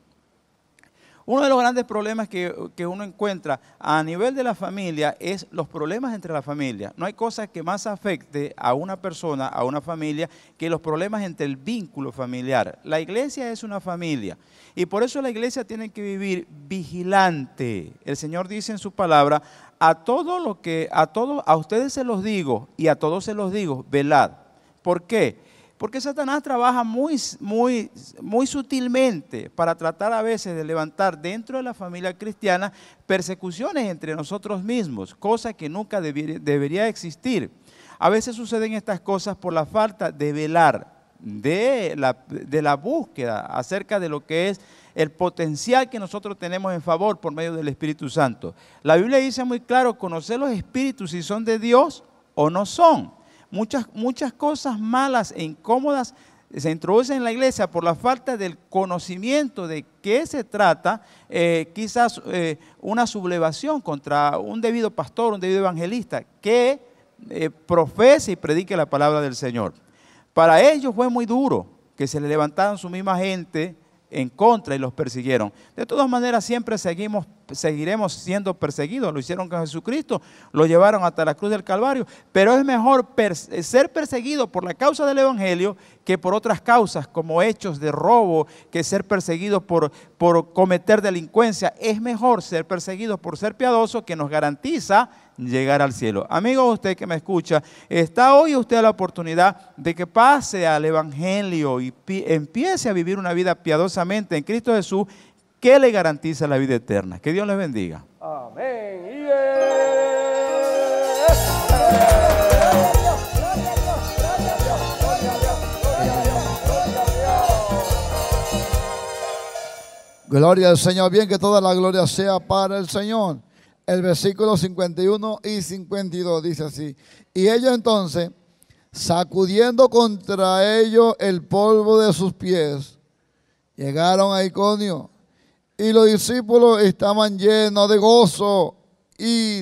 Uno de los grandes problemas que, que uno encuentra a nivel de la familia es los problemas entre la familia. No hay cosa que más afecte a una persona, a una familia, que los problemas entre el vínculo familiar. La iglesia es una familia y por eso la iglesia tiene que vivir vigilante. El Señor dice en su palabra, a todo lo que, a todos, a ustedes se los digo y a todos se los digo, velad. ¿Por qué? Porque Satanás trabaja muy, muy, muy sutilmente para tratar a veces de levantar dentro de la familia cristiana persecuciones entre nosotros mismos, cosa que nunca debiera, debería existir. A veces suceden estas cosas por la falta de velar, de la, de la búsqueda acerca de lo que es el potencial que nosotros tenemos en favor por medio del Espíritu Santo. La Biblia dice muy claro, conocer los espíritus si son de Dios o no son. Muchas, muchas cosas malas e incómodas se introducen en la iglesia por la falta del conocimiento de qué se trata, eh, quizás eh, una sublevación contra un debido pastor, un debido evangelista, que eh, profese y predique la palabra del Señor. Para ellos fue muy duro que se le levantaran su misma gente en contra y los persiguieron. De todas maneras, siempre seguimos, seguiremos siendo perseguidos. Lo hicieron con Jesucristo, lo llevaron hasta la cruz del Calvario, pero es mejor per ser perseguido por la causa del evangelio que por otras causas como hechos de robo, que ser perseguido por, por cometer delincuencia. Es mejor ser perseguido por ser piadoso, que nos garantiza llegar al cielo. Amigo, usted que me escucha, está hoy usted a la oportunidad de que pase al evangelio y empiece a vivir una vida piadosamente en Cristo Jesús, que le garantiza la vida eterna. Que Dios les bendiga. Amén. Y gloria al Señor. Bien, que toda la gloria sea para el Señor. El versículo cincuenta y uno y cincuenta y dos dice así: y ellos entonces, sacudiendo contra ellos el polvo de sus pies, llegaron a Iconio, y los discípulos estaban llenos de gozo y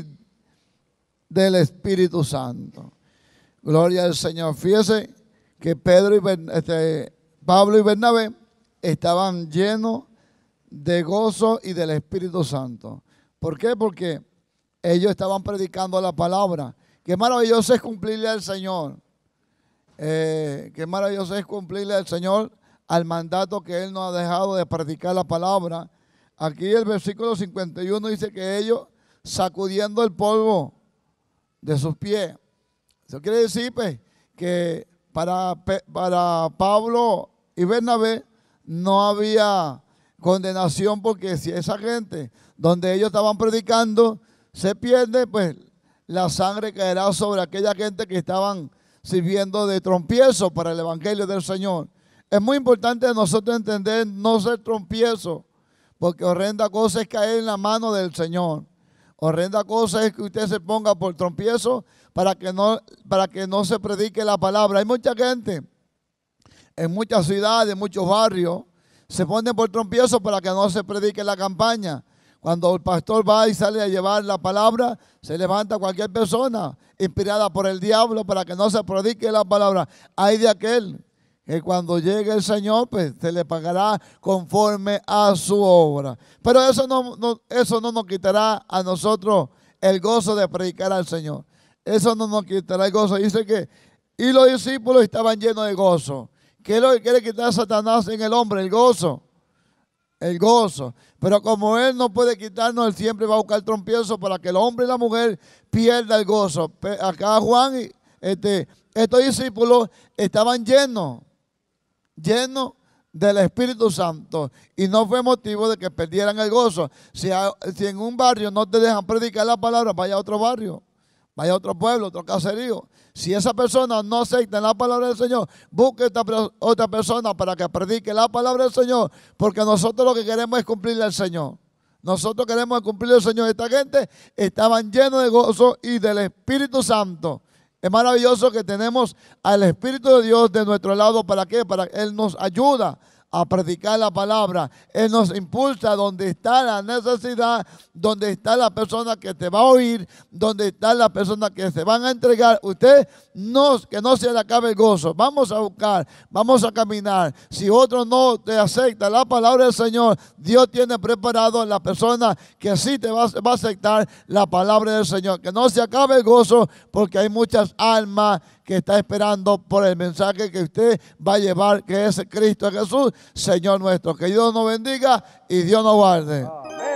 del Espíritu Santo. Gloria al Señor. Fíjese que Pedro y Bern, este, Pablo y Bernabé estaban llenos de gozo y del Espíritu Santo. ¿Por qué? Porque ellos estaban predicando la palabra. Qué maravilloso es cumplirle al Señor. Eh, qué maravilloso es cumplirle al Señor al mandato que Él nos ha dejado de predicar la palabra. Aquí el versículo cincuenta y uno dice que ellos, sacudiendo el polvo de sus pies. Eso quiere decir pues, que para, para Pablo y Bernabé no había condenación, porque si esa gente donde ellos estaban predicando se pierde, pues la sangre caerá sobre aquella gente que estaban sirviendo de trompiezo para el evangelio del Señor. Es muy importante nosotros entender no ser trompiezo, porque horrenda cosa es caer en la mano del Señor. Horrenda cosa es que usted se ponga por tropiezo para que no, para que no se predique la palabra. Hay mucha gente en muchas ciudades, en muchos barrios, se ponen por tropiezo para que no se predique la campaña. Cuando el pastor va y sale a llevar la palabra, se levanta cualquier persona inspirada por el diablo para que no se predique la palabra. Hay de aquel que cuando llegue el Señor, pues se le pagará conforme a su obra. Pero eso no, no, eso no nos quitará a nosotros el gozo de predicar al Señor. eso no nos quitará el gozo. Dice que, y los discípulos estaban llenos de gozo. ¿Qué es lo que quiere quitar Satanás en el hombre? El gozo. El gozo. Pero como él no puede quitarnos, él siempre va a buscar trompiezo para que el hombre y la mujer pierdan el gozo. Acá Juan, este, estos discípulos estaban llenos, llenos del Espíritu Santo, y no fue motivo de que perdieran el gozo. Si, a, si en un barrio no te dejan predicar la palabra, vaya a otro barrio, vaya a otro pueblo, otro caserío. Si esa persona no acepta la palabra del Señor, busque esta, otra persona para que predique la palabra del Señor, porque nosotros lo que queremos es cumplirle al Señor. Nosotros queremos cumplirle al Señor. Esta gente estaban llenos de gozo y del Espíritu Santo. Es maravilloso que tenemos al Espíritu de Dios de nuestro lado. ¿Para qué? Para que Él nos ayuda a predicar la palabra. Él nos impulsa donde está la necesidad, donde está la persona que te va a oír, donde está la persona que se van a entregar. Usted no, que no se le acabe el gozo. Vamos a buscar, vamos a caminar. Si otro no te acepta la palabra del Señor, Dios tiene preparado a la persona que sí te va, va a aceptar la palabra del Señor. Que no se acabe el gozo, porque hay muchas almas que está esperando por el mensaje que usted va a llevar, que es Cristo Jesús, Señor nuestro. Que Dios nos bendiga y Dios nos guarde.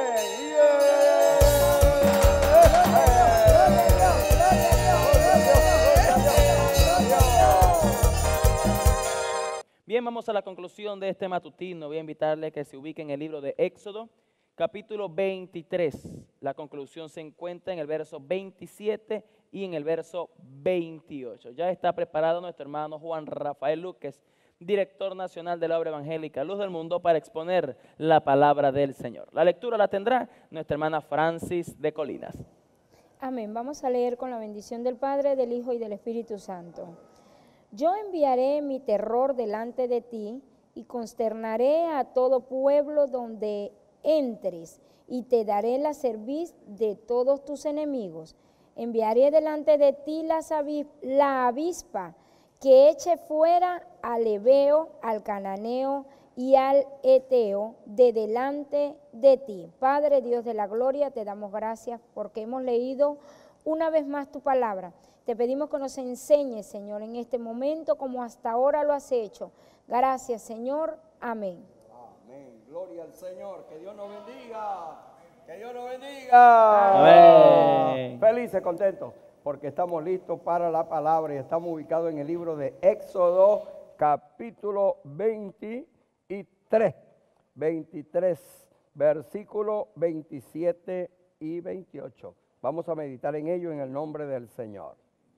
Bien, vamos a la conclusión de este matutino. Voy a invitarle que se ubique en el libro de Éxodo, capítulo veintitrés. La conclusión se encuentra en el verso veintisiete y en el verso veintiocho. Ya está preparado nuestro hermano Juan Rafael Luques, director nacional de la obra evangélica Luz del Mundo, para exponer la palabra del Señor. La lectura la tendrá nuestra hermana Francis de Colinas. Amén. Vamos a leer con la bendición del Padre, del Hijo y del Espíritu Santo. Yo enviaré mi terror delante de ti y consternaré a todo pueblo donde entres, y te daré la cerviz de todos tus enemigos. Enviaré delante de ti la avispa, que eche fuera al Ebeo, al Cananeo y al Eteo de delante de ti. Padre Dios de la gloria, te damos gracias porque hemos leído una vez más tu palabra. Te pedimos que nos enseñes, Señor, en este momento como hasta ahora lo has hecho. Gracias, Señor. Amén. Amén. Gloria al Señor. Que Dios nos bendiga. Que Dios nos bendiga. Amén. Felices, contentos, porque estamos listos para la palabra y estamos ubicados en el libro de Éxodo, capítulo veintitrés. veintitrés, versículo veintisiete y veintiocho. Vamos a meditar en ello en el nombre del Señor.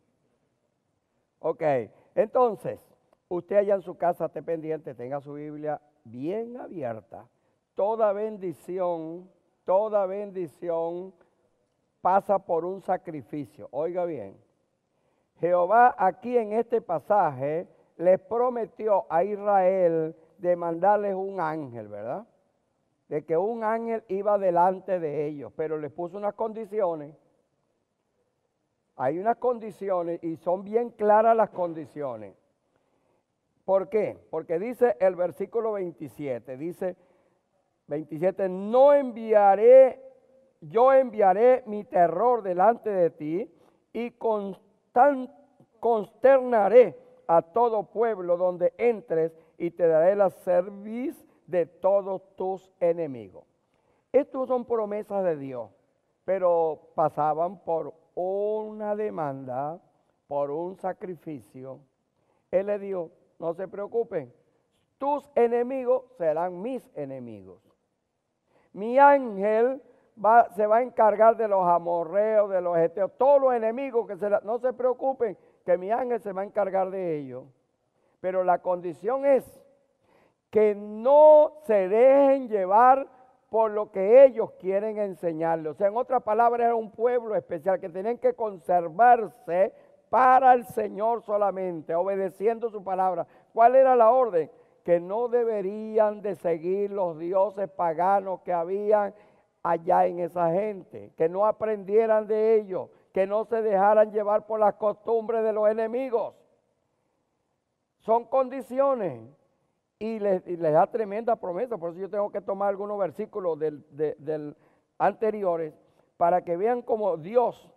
Ok, entonces, usted allá en su casa esté pendiente, tenga su Biblia bien abierta. Toda bendición, toda bendición pasa por un sacrificio. Oiga bien, Jehová aquí en este pasaje les prometió a Israel de mandarles un ángel, ¿verdad? De que un ángel iba delante de ellos, pero les puso unas condiciones. Hay unas condiciones y son bien claras las condiciones. ¿Por qué? Porque dice el versículo veintisiete, dice veintisiete, no enviaré, yo enviaré mi terror delante de ti y constan, consternaré a todo pueblo donde entres y te daré la cerviz de todos tus enemigos. Estas son promesas de Dios, pero pasaban por una demanda, por un sacrificio. Él le dijo, no se preocupen, tus enemigos serán mis enemigos. Mi ángel va, se va a encargar de los amorreos, de los heteos, todos los enemigos que se la, no se preocupen, que mi ángel se va a encargar de ellos. Pero la condición es que no se dejen llevar por lo que ellos quieren enseñarles. O sea, en otras palabras, era un pueblo especial que tenían que conservarse para el Señor solamente, obedeciendo su palabra. ¿Cuál era la orden? Que no deberían de seguir los dioses paganos que habían allá en esa gente, que no aprendieran de ellos, que no se dejaran llevar por las costumbres de los enemigos. Son condiciones. Y les, y les da tremenda promesa, por eso yo tengo que tomar algunos versículos del, de, del anteriores para que vean cómo Dios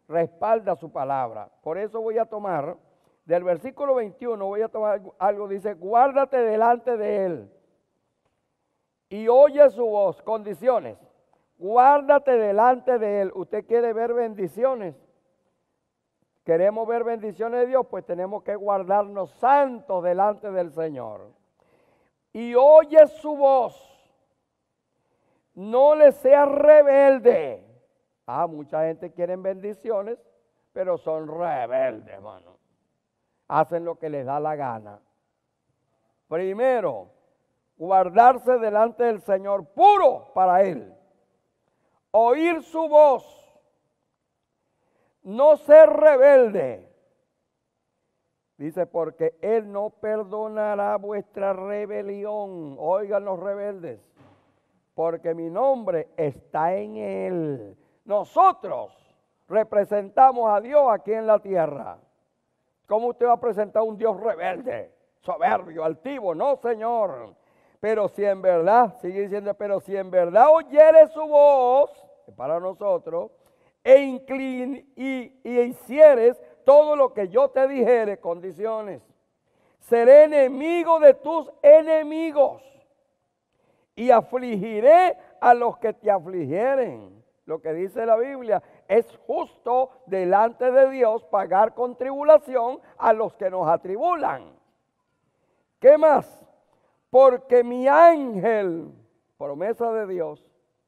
respalda su palabra. Por eso voy a tomar, del versículo veintiuno, voy a tomar algo, dice, guárdate delante de él y oye su voz. Condiciones, guárdate delante de él. ¿Usted quiere ver bendiciones? ¿Queremos ver bendiciones de Dios? Pues tenemos que guardarnos santos delante del Señor. Y oye su voz. No le seas rebelde. Ah, mucha gente quiere bendiciones, pero son rebeldes, hermano. Hacen lo que les da la gana. Primero, guardarse delante del Señor puro para Él. Oír su voz. No ser rebelde. Dice, porque Él no perdonará vuestra rebelión. Oigan los rebeldes. Porque mi nombre está en Él. Nosotros representamos a Dios aquí en la tierra. ¿Cómo usted va a presentar a un Dios rebelde, soberbio, altivo? No, Señor. Pero si en verdad, sigue diciendo, pero si en verdad oyere su voz, para nosotros, e inclin, y, y hicieres todo lo que yo te dijere, condiciones, seré enemigo de tus enemigos y afligiré a los que te afligieren. Lo que dice la Biblia, es justo delante de Dios pagar con tribulación a los que nos atribulan. ¿Qué más? Porque mi ángel, promesa de Dios,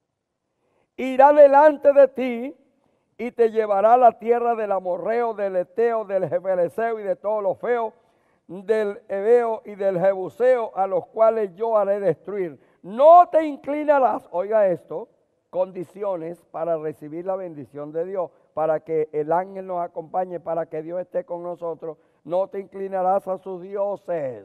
irá delante de ti y te llevará a la tierra del amorreo, del eteo, del jebereseo y de todos los feos, del heveo y del jebuseo, a los cuales yo haré destruir. No te inclinarás, oiga esto, condiciones para recibir la bendición de Dios, para que el ángel nos acompañe, para que Dios esté con nosotros. No te inclinarás a sus dioses,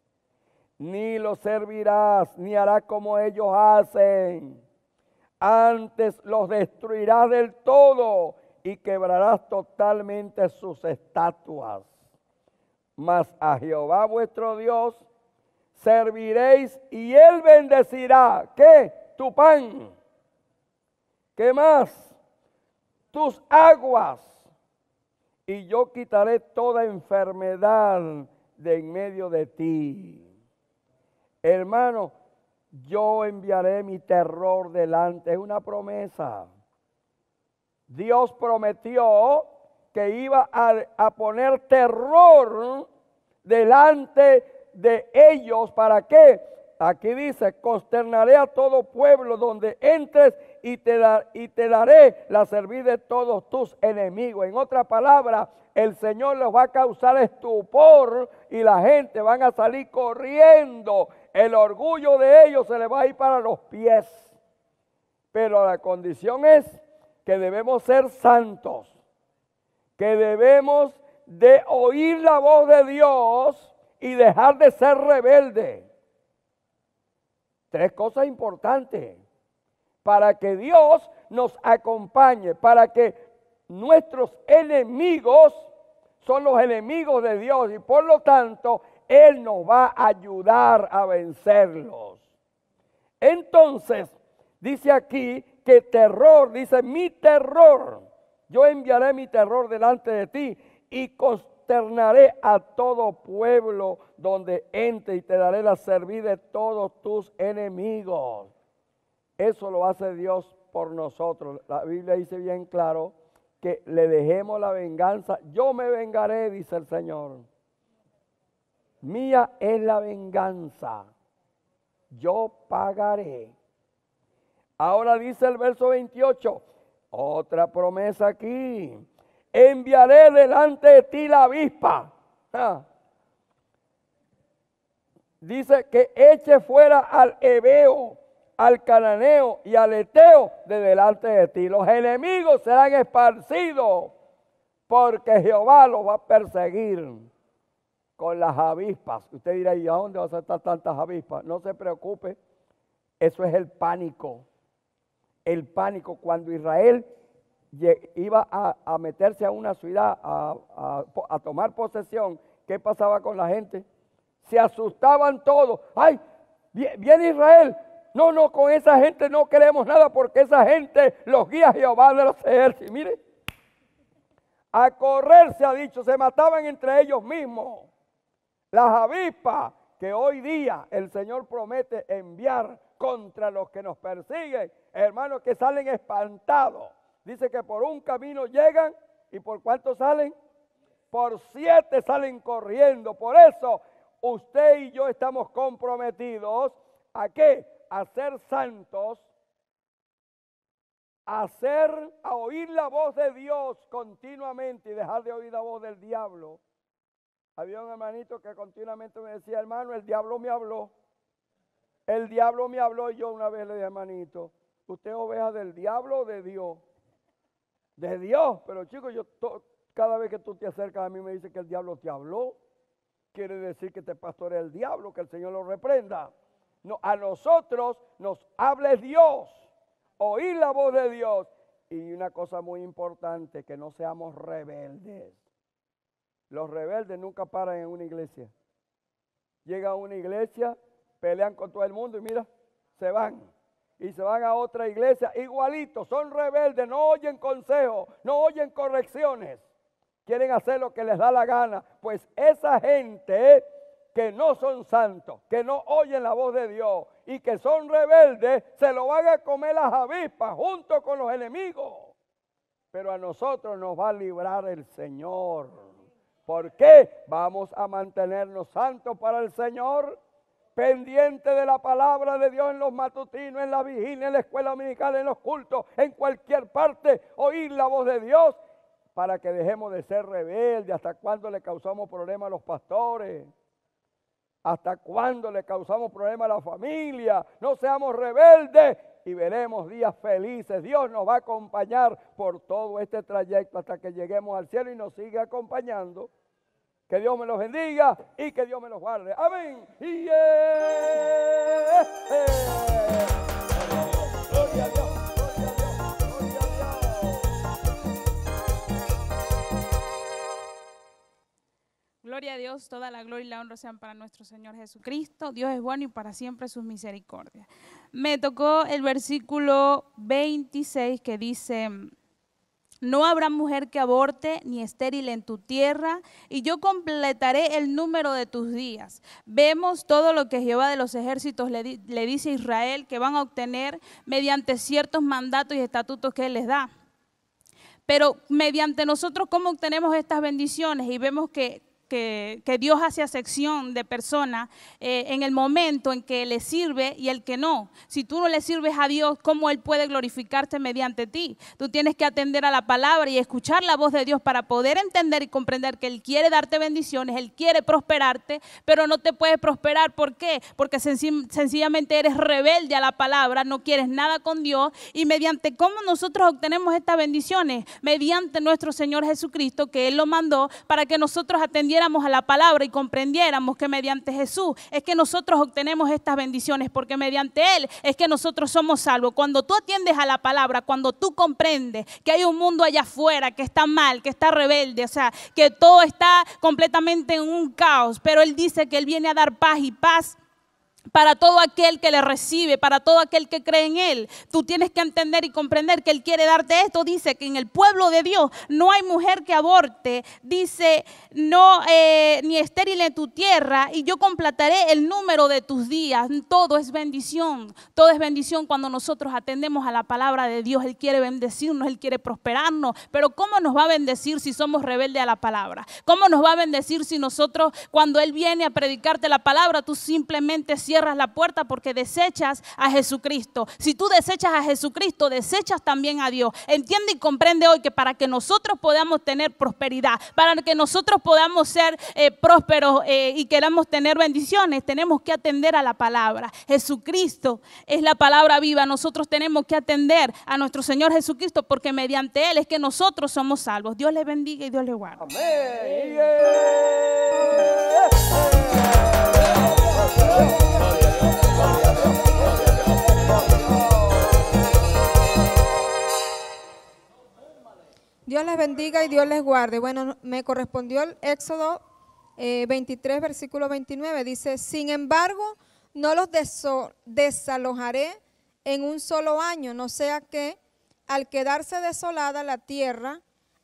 ni los servirás, ni harás como ellos hacen. Antes los destruirás del todo y quebrarás totalmente sus estatuas. Mas a Jehová vuestro Dios serviréis y Él bendecirá, ¿qué? Tu pan. ¿Qué más? Tus aguas. Y yo quitaré toda enfermedad de en medio de ti. Hermano, yo enviaré mi terror delante. Es una promesa. Dios prometió que iba a, a poner terror delante de ellos. ¿Para qué? Aquí dice, consternaré a todo pueblo donde entres y te, da, y te daré la servir de todos tus enemigos. En otra palabra, el Señor les va a causar estupor y la gente van a salir corriendo. El orgullo de ellos se les va a ir para los pies. Pero la condición es que debemos ser santos, que debemos de oír la voz de Dios y dejar de ser rebeldes. Tres cosas importantes para que Dios nos acompañe, para que nuestros enemigos son los enemigos de Dios y por lo tanto Él nos va a ayudar a vencerlos. Entonces, dice aquí que terror, dice mi terror, yo enviaré mi terror delante de ti y consternaré a todo pueblo donde entre y te daré la servir de todos tus enemigos. Eso lo hace Dios por nosotros. La Biblia dice bien claro que le dejemos la venganza. Yo me vengaré, dice el Señor. Mía es la venganza. Yo pagaré. Ahora dice el verso veintiocho, otra promesa aquí. Enviaré delante de ti la avispa. Ah. Dice que eche fuera al heveo, al cananeo y al eteo de delante de ti. Los enemigos serán esparcidos porque Jehová los va a perseguir con las avispas. Usted dirá, ¿y a dónde van a estar tantas avispas? No se preocupe, eso es el pánico. El pánico cuando Israel iba a, a meterse a una ciudad, a, a, a tomar posesión. ¿Qué pasaba con la gente? Se asustaban todos. ¡Ay! Viene Israel. No, no, con esa gente no queremos nada porque esa gente los guía Jehová de los ejércitos. Mire, A correr, se ha dicho, se mataban entre ellos mismos. Las avispas que hoy día el Señor promete enviar contra los que nos persiguen, hermanos, que salen espantados. Dice que por un camino llegan y por cuánto salen, por siete salen corriendo. Por eso usted y yo estamos comprometidos ¿a qué? A ser santos, a hacer, a oír la voz de Dios continuamente y dejar de oír la voz del diablo. Había un hermanito que continuamente me decía, hermano, el diablo me habló. El diablo me habló y yo una vez le dije, hermanito, ¿usted es oveja del diablo o de Dios? De Dios, pero chicos, yo to, cada vez que tú te acercas a mí me dice que el diablo te habló. Quiere decir que te pastorea el diablo, que el Señor lo reprenda. No, a nosotros nos habla Dios, oír la voz de Dios. Y una cosa muy importante, que no seamos rebeldes. Los rebeldes nunca paran en una iglesia. Llegan a una iglesia, pelean con todo el mundo y mira, se van. Y se van a otra iglesia igualitos, son rebeldes, no oyen consejos, no oyen correcciones. Quieren hacer lo que les da la gana. Pues esa gente que no son santos, que no oyen la voz de Dios y que son rebeldes, se lo van a comer las avispas junto con los enemigos. Pero a nosotros nos va a librar el Señor. ¿Por qué? Vamos a mantenernos santos para el Señor, pendiente de la palabra de Dios en los matutinos, en la vigilia, en la escuela dominical, en los cultos, en cualquier parte, oír la voz de Dios para que dejemos de ser rebeldes. ¿Hasta cuándo le causamos problemas a los pastores? ¿Hasta cuándo le causamos problemas a la familia? No seamos rebeldes y veremos días felices. Dios nos va a acompañar por todo este trayecto hasta que lleguemos al cielo y nos sigue acompañando. Que Dios me los bendiga y que Dios me los guarde. Amén. Y yeah. Gloria a Dios, gloria a Dios, gloria a Dios. Gloria a Dios, toda la gloria y la honra sean para nuestro Señor Jesucristo. Dios es bueno y para siempre sus misericordias. Me tocó el versículo veintiséis que dice: no habrá mujer que aborte ni estéril en tu tierra, y yo completaré el número de tus días. Vemos todo lo que Jehová de los ejércitos le, di, le dice a Israel que van a obtener mediante ciertos mandatos y estatutos que Él les da. Pero mediante nosotros, ¿cómo obtenemos estas bendiciones? Y vemos que Que, que Dios hace acepción de personas eh, en el momento en que le sirve y el que no. Si tú no le sirves a Dios, ¿cómo Él puede glorificarte mediante ti? Tú tienes que atender a la palabra y escuchar la voz de Dios para poder entender y comprender que Él quiere darte bendiciones, Él quiere prosperarte, pero no te puede prosperar. ¿Por qué? Porque senc- sencillamente eres rebelde a la palabra, no quieres nada con Dios. Y mediante cómo nosotros obtenemos estas bendiciones, mediante nuestro Señor Jesucristo, que Él lo mandó para que nosotros atendiéramos a la palabra y comprendiéramos que mediante Jesús es que nosotros obtenemos estas bendiciones, porque mediante Él es que nosotros somos salvos. Cuando tú atiendes a la palabra, cuando tú comprendes que hay un mundo allá afuera que está mal, que está rebelde, o sea, que todo está completamente en un caos, pero Él dice que Él viene a dar paz, y paz para todo aquel que le recibe, para todo aquel que cree en Él. Tú tienes que entender y comprender que Él quiere darte esto. Dice que en el pueblo de Dios no hay mujer que aborte. Dice, no, eh, ni estéril en tu tierra, y yo completaré el número de tus días. Todo es bendición. Todo es bendición cuando nosotros atendemos a la palabra de Dios. Él quiere bendecirnos, Él quiere prosperarnos. Pero ¿cómo nos va a bendecir si somos rebeldes a la palabra? ¿Cómo nos va a bendecir si nosotros, cuando Él viene a predicarte la palabra, tú simplemente cierras la puerta porque desechas a Jesucristo? Si tú desechas a Jesucristo, desechas también a Dios. Entiende y comprende hoy que para que nosotros podamos tener prosperidad, para que nosotros podamos ser eh, prósperos eh, y queramos tener bendiciones, tenemos que atender a la palabra. Jesucristo es la palabra viva. Nosotros tenemos que atender a nuestro Señor Jesucristo, porque mediante Él es que nosotros somos salvos. Dios les bendiga y Dios les guarde. Amén. Yeah. Dios les bendiga y Dios les guarde. Bueno, me correspondió el Éxodo eh, veintitrés, versículo veintinueve. Dice: sin embargo, no los deso- desalojaré en un solo año, no sea que al quedarse desolada la tierra,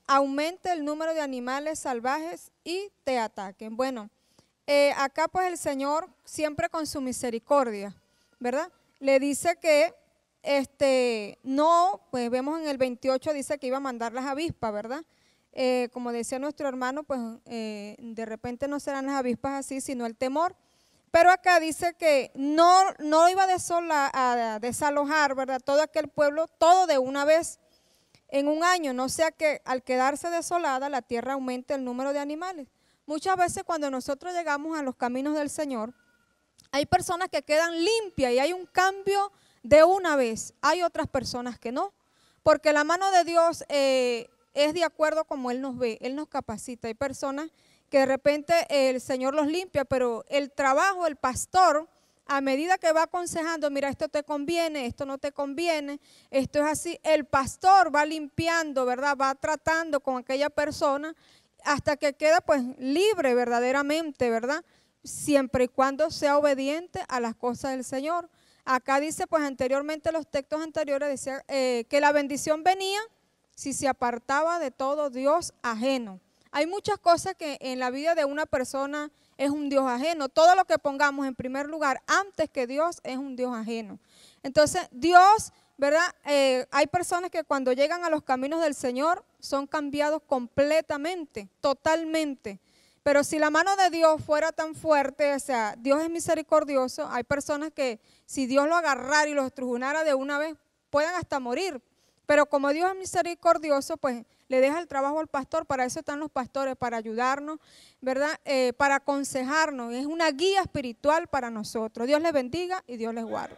aumente el número de animales salvajes y te ataquen. Bueno, eh, acá pues el Señor siempre con su misericordia, ¿verdad? Le dice que este, no, pues vemos en el veintiocho, dice que iba a mandar las avispas, ¿verdad? Eh, como decía nuestro hermano, pues eh, de repente no serán las avispas así, sino el temor. Pero acá dice que no, no iba a, desola, a desalojar, ¿verdad? Todo aquel pueblo, todo de una vez, en un año, no sea que al quedarse desolada la tierra aumente el número de animales. Muchas veces cuando nosotros llegamos a los caminos del Señor, hay personas que quedan limpias y hay un cambio de una vez. Hay otras personas que no, porque la mano de Dios eh, es de acuerdo como Él nos ve, Él nos capacita. Hay personas que de repente el Señor los limpia, pero el trabajo, el pastor, a medida que va aconsejando, mira, esto te conviene, esto no te conviene, esto es así, el pastor va limpiando, ¿verdad? Va tratando con aquella persona hasta que queda pues libre verdaderamente, ¿verdad? Siempre y cuando sea obediente a las cosas del Señor. Acá dice pues anteriormente, los textos anteriores decía eh, que la bendición venía si se apartaba de todo Dios ajeno. Hay muchas cosas que en la vida de una persona es un Dios ajeno. Todo lo que pongamos en primer lugar antes que Dios es un Dios ajeno. Entonces Dios, ¿verdad? Eh, hay personas que cuando llegan a los caminos del Señor son cambiados completamente, totalmente. Pero si la mano de Dios fuera tan fuerte, o sea, Dios es misericordioso, hay personas que si Dios lo agarrara y lo estrujunara de una vez, pueden hasta morir. Pero como Dios es misericordioso, pues le deja el trabajo al pastor. Para eso están los pastores, para ayudarnos, ¿verdad? Eh, para aconsejarnos. Es una guía espiritual para nosotros. Dios les bendiga y Dios les guarde.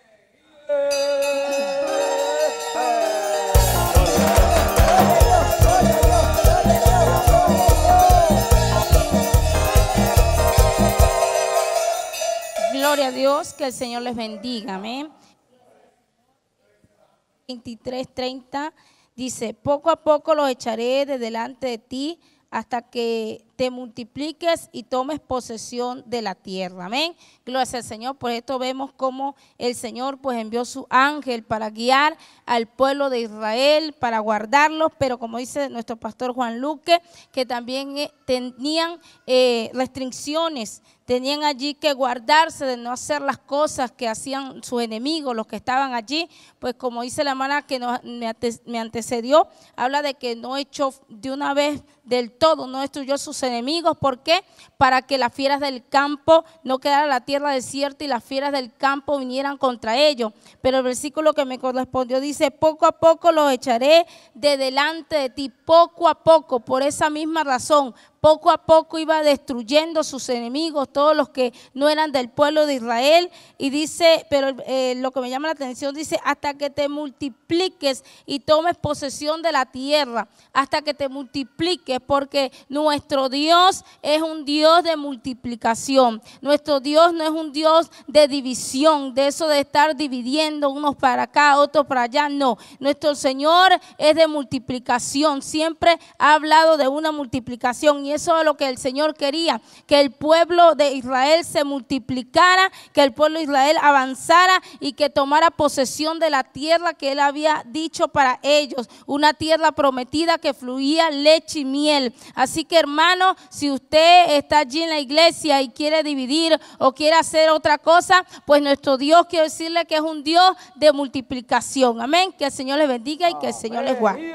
Gloria a Dios, que el Señor les bendiga, amén. veintitrés, treinta dice, poco a poco los echaré de delante de ti hasta que te multipliques y tomes posesión de la tierra. Amén. Gloria al Señor. Por esto vemos cómo el Señor pues envió su ángel para guiar al pueblo de Israel, para guardarlos, pero como dice nuestro pastor Juan Luque, que también eh, tenían eh, restricciones, tenían allí que guardarse de no hacer las cosas que hacían sus enemigos, los que estaban allí, pues como dice la hermana que nos, me, me antecedió, habla de que no echó de una vez del todo, no destruyó sus enemigos. ¿Por qué? Para que las fieras del campo no quedara la tierra desierta y las fieras del campo vinieran contra ellos. Pero el versículo que me correspondió dice, poco a poco los echaré de delante de ti, poco a poco, por esa misma razón. Poco a poco iba destruyendo sus enemigos, todos los que no eran del pueblo de Israel. Y dice, pero eh, lo que me llama la atención, dice, hasta que te multipliques y tomes posesión de la tierra, hasta que te multipliques, porque nuestro Dios es un Dios de multiplicación. Nuestro Dios no es un Dios de división, de eso de estar dividiendo unos para acá, otros para allá, no. Nuestro Señor es de multiplicación, siempre ha hablado de una multiplicación. Y eso es lo que el Señor quería, que el pueblo de Israel se multiplicara, que el pueblo de Israel avanzara y que tomara posesión de la tierra que Él había dicho para ellos, una tierra prometida que fluía leche y miel. Así que hermano, si usted está allí en la iglesia y quiere dividir o quiere hacer otra cosa, pues nuestro Dios, quiero decirle que es un Dios de multiplicación. Amén, que el Señor les bendiga y que el Señor les guarde.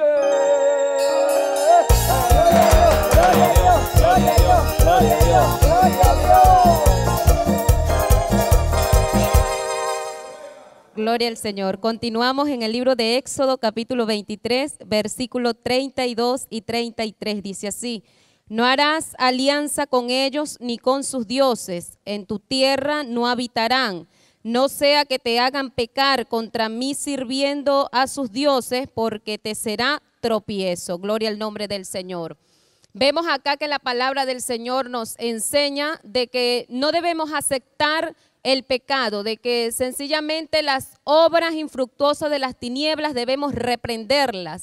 Gloria a Dios, gloria a Dios, gloria a Dios, gloria a Dios. Gloria al Señor. Continuamos en el libro de Éxodo, capítulo veintitrés, versículo treinta y dos y treinta y tres. Dice así: no harás alianza con ellos ni con sus dioses, en tu tierra no habitarán, no sea que te hagan pecar contra mí sirviendo a sus dioses, porque te será tropiezo. Gloria al nombre del Señor. Vemos acá que la palabra del Señor nos enseña de que no debemos aceptar el pecado, de que sencillamente las obras infructuosas de las tinieblas debemos reprenderlas.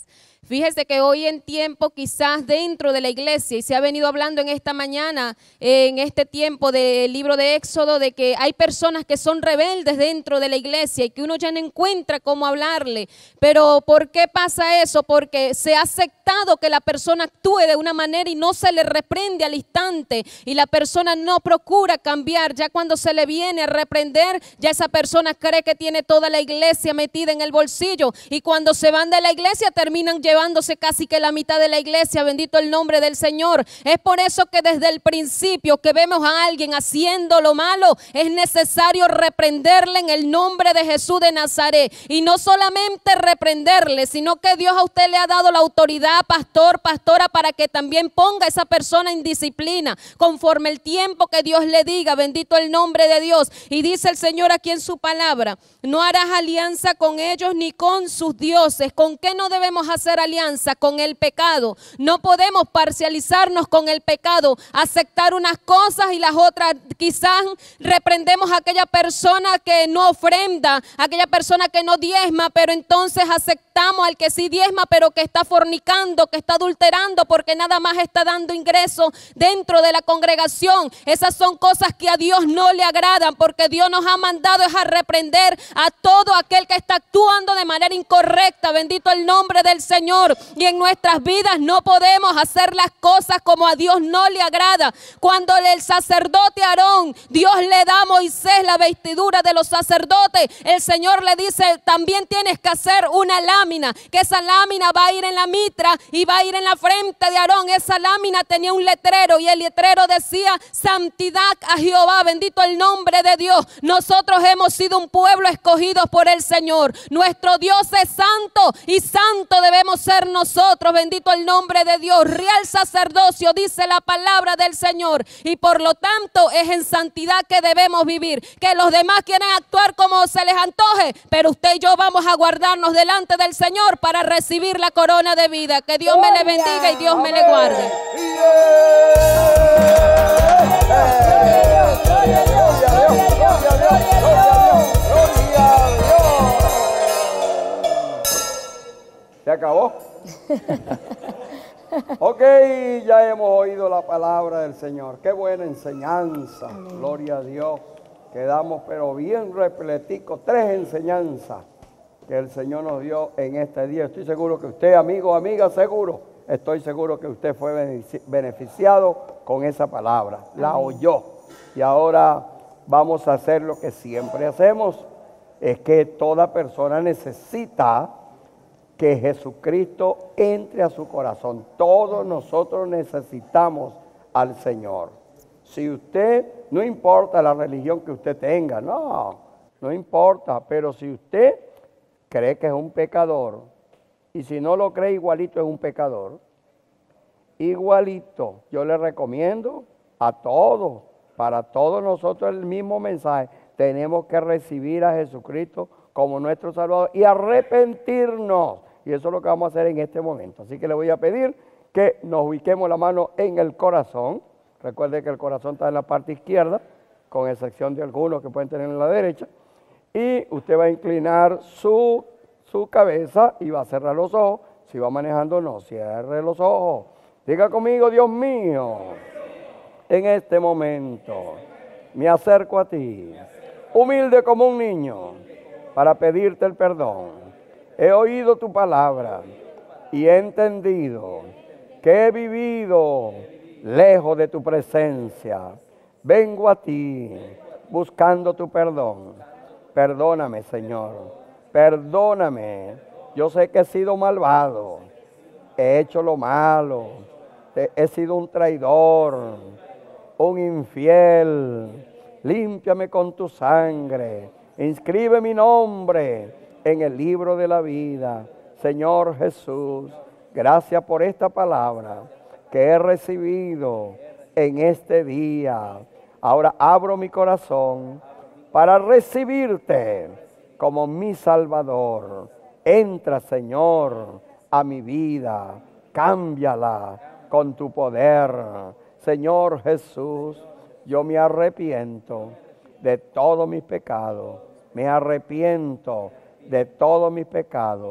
Fíjese que hoy en tiempo, quizás dentro de la iglesia, y se ha venido hablando en esta mañana, eh, en este tiempo del libro de Éxodo, de que hay personas que son rebeldes dentro de la iglesia y que uno ya no encuentra cómo hablarle. Pero ¿por qué pasa eso? Porque se ha aceptado que la persona actúe de una manera y no se le reprende al instante, y la persona no procura cambiar. Ya cuando se le viene a reprender, ya esa persona cree que tiene toda la iglesia metida en el bolsillo, y cuando se van de la iglesia terminan llevándose casi que la mitad de la iglesia. Bendito el nombre del Señor. Es por eso que desde el principio que vemos a alguien haciendo lo malo, es necesario reprenderle en el nombre de Jesús de Nazaret, y no solamente reprenderle, sino que Dios a usted le ha dado la autoridad, pastor, pastora, para que también ponga a esa persona en disciplina conforme el tiempo que Dios le diga. Bendito el nombre de Dios. Y dice el Señor aquí en su palabra: no harás alianza con ellos ni con sus dioses. ¿Con qué no debemos hacer alianza? Con el pecado. No podemos parcializarnos con el pecado, aceptar unas cosas y las otras. Quizás reprendemos a aquella persona que no ofrenda, a aquella persona que no diezma, pero entonces aceptamos al que sí diezma, pero que está fornicando, que está adulterando, porque nada más está dando ingreso dentro de la congregación. Esas son cosas que a Dios no le agradan, porque Dios nos ha mandado es a reprender a todo aquel que está actuando de manera incorrecta. Bendito el nombre del Señor. Y en nuestras vidas no podemos hacer las cosas como a Dios no le agrada. Cuando el sacerdote Aarón, Dios le da a Moisés la vestidura de los sacerdotes, el Señor le dice: también tienes que hacer una lámina, que esa lámina va a ir en la mitra y va a ir en la frente de Aarón. Esa lámina tenía un letrero, y el letrero decía: santidad a Jehová. Bendito el nombre de Dios. Nosotros hemos sido un pueblo escogido por el Señor. Nuestro Dios es santo, y santo debemos ser nosotros. Bendito el nombre de Dios. Real sacerdocio, dice la palabra del Señor, y por lo tanto es en santidad que debemos vivir. Que los demás quieren actuar como se les antoje, pero usted y yo vamos a guardarnos delante del Señor para recibir la corona de vida. Que Dios me le bendiga y Dios me le guarde. ¿Se acabó? Ok, ya hemos oído la palabra del Señor. Qué buena enseñanza. Amén. Gloria a Dios. Quedamos pero bien repleticos. Tres enseñanzas que el Señor nos dio en este día. Estoy seguro que usted, amigo, amiga, seguro. Estoy seguro que usted fue beneficiado con esa palabra. La oyó. Y ahora vamos a hacer lo que siempre hacemos. Es que toda persona necesita que Jesucristo entre a su corazón. Todos nosotros necesitamos al Señor. Si usted, no importa la religión que usted tenga, no, no importa, pero si usted cree que es un pecador, y si no lo cree, igualito es un pecador, igualito, yo le recomiendo a todos, para todos nosotros el mismo mensaje: tenemos que recibir a Jesucristo como nuestro Salvador y arrepentirnos. Y eso es lo que vamos a hacer en este momento. Así que le voy a pedir que nos ubiquemos la mano en el corazón. Recuerde que el corazón está en la parte izquierda, con excepción de algunos que pueden tener en la derecha. Y usted va a inclinar su, su cabeza y va a cerrar los ojos. Si va manejando, no cierre los ojos. Diga conmigo: Dios mío, en este momento me acerco a ti, humilde como un niño, para pedirte el perdón. He oído tu palabra y he entendido que he vivido lejos de tu presencia. Vengo a ti buscando tu perdón. Perdóname, Señor. Perdóname. Yo sé que he sido malvado. He hecho lo malo. He sido un traidor, un infiel. Límpiame con tu sangre. Inscribe mi nombre en el libro de la vida. Señor Jesús, gracias por esta palabra que he recibido en este día. Ahora abro mi corazón para recibirte como mi Salvador. Entra, Señor, a mi vida. Cámbiala con tu poder. Señor Jesús, yo me arrepiento de todos mis pecados. Me arrepiento de todos mis pecados.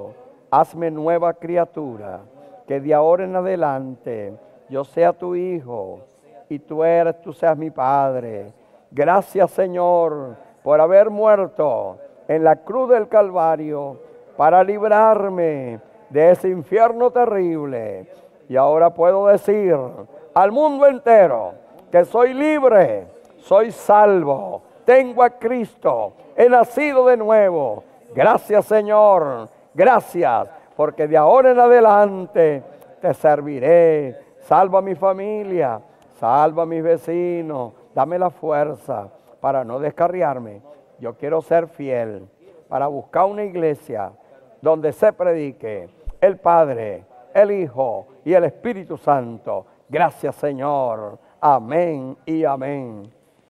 hazme nueva criatura, que de ahora en adelante yo sea tu hijo y tú eres, tú seas mi Padre. Gracias, Señor, por haber muerto en la cruz del Calvario para librarme de ese infierno terrible. Y ahora puedo decir al mundo entero que soy libre, soy salvo, tengo a Cristo, he nacido de nuevo. Gracias, Señor, gracias, porque de ahora en adelante te serviré. Salva a mi familia, salva a mis vecinos, dame la fuerza para no descarriarme. Yo quiero ser fiel para buscar una iglesia donde se predique el Padre, el Hijo y el Espíritu Santo. Gracias, Señor. Amén y amén.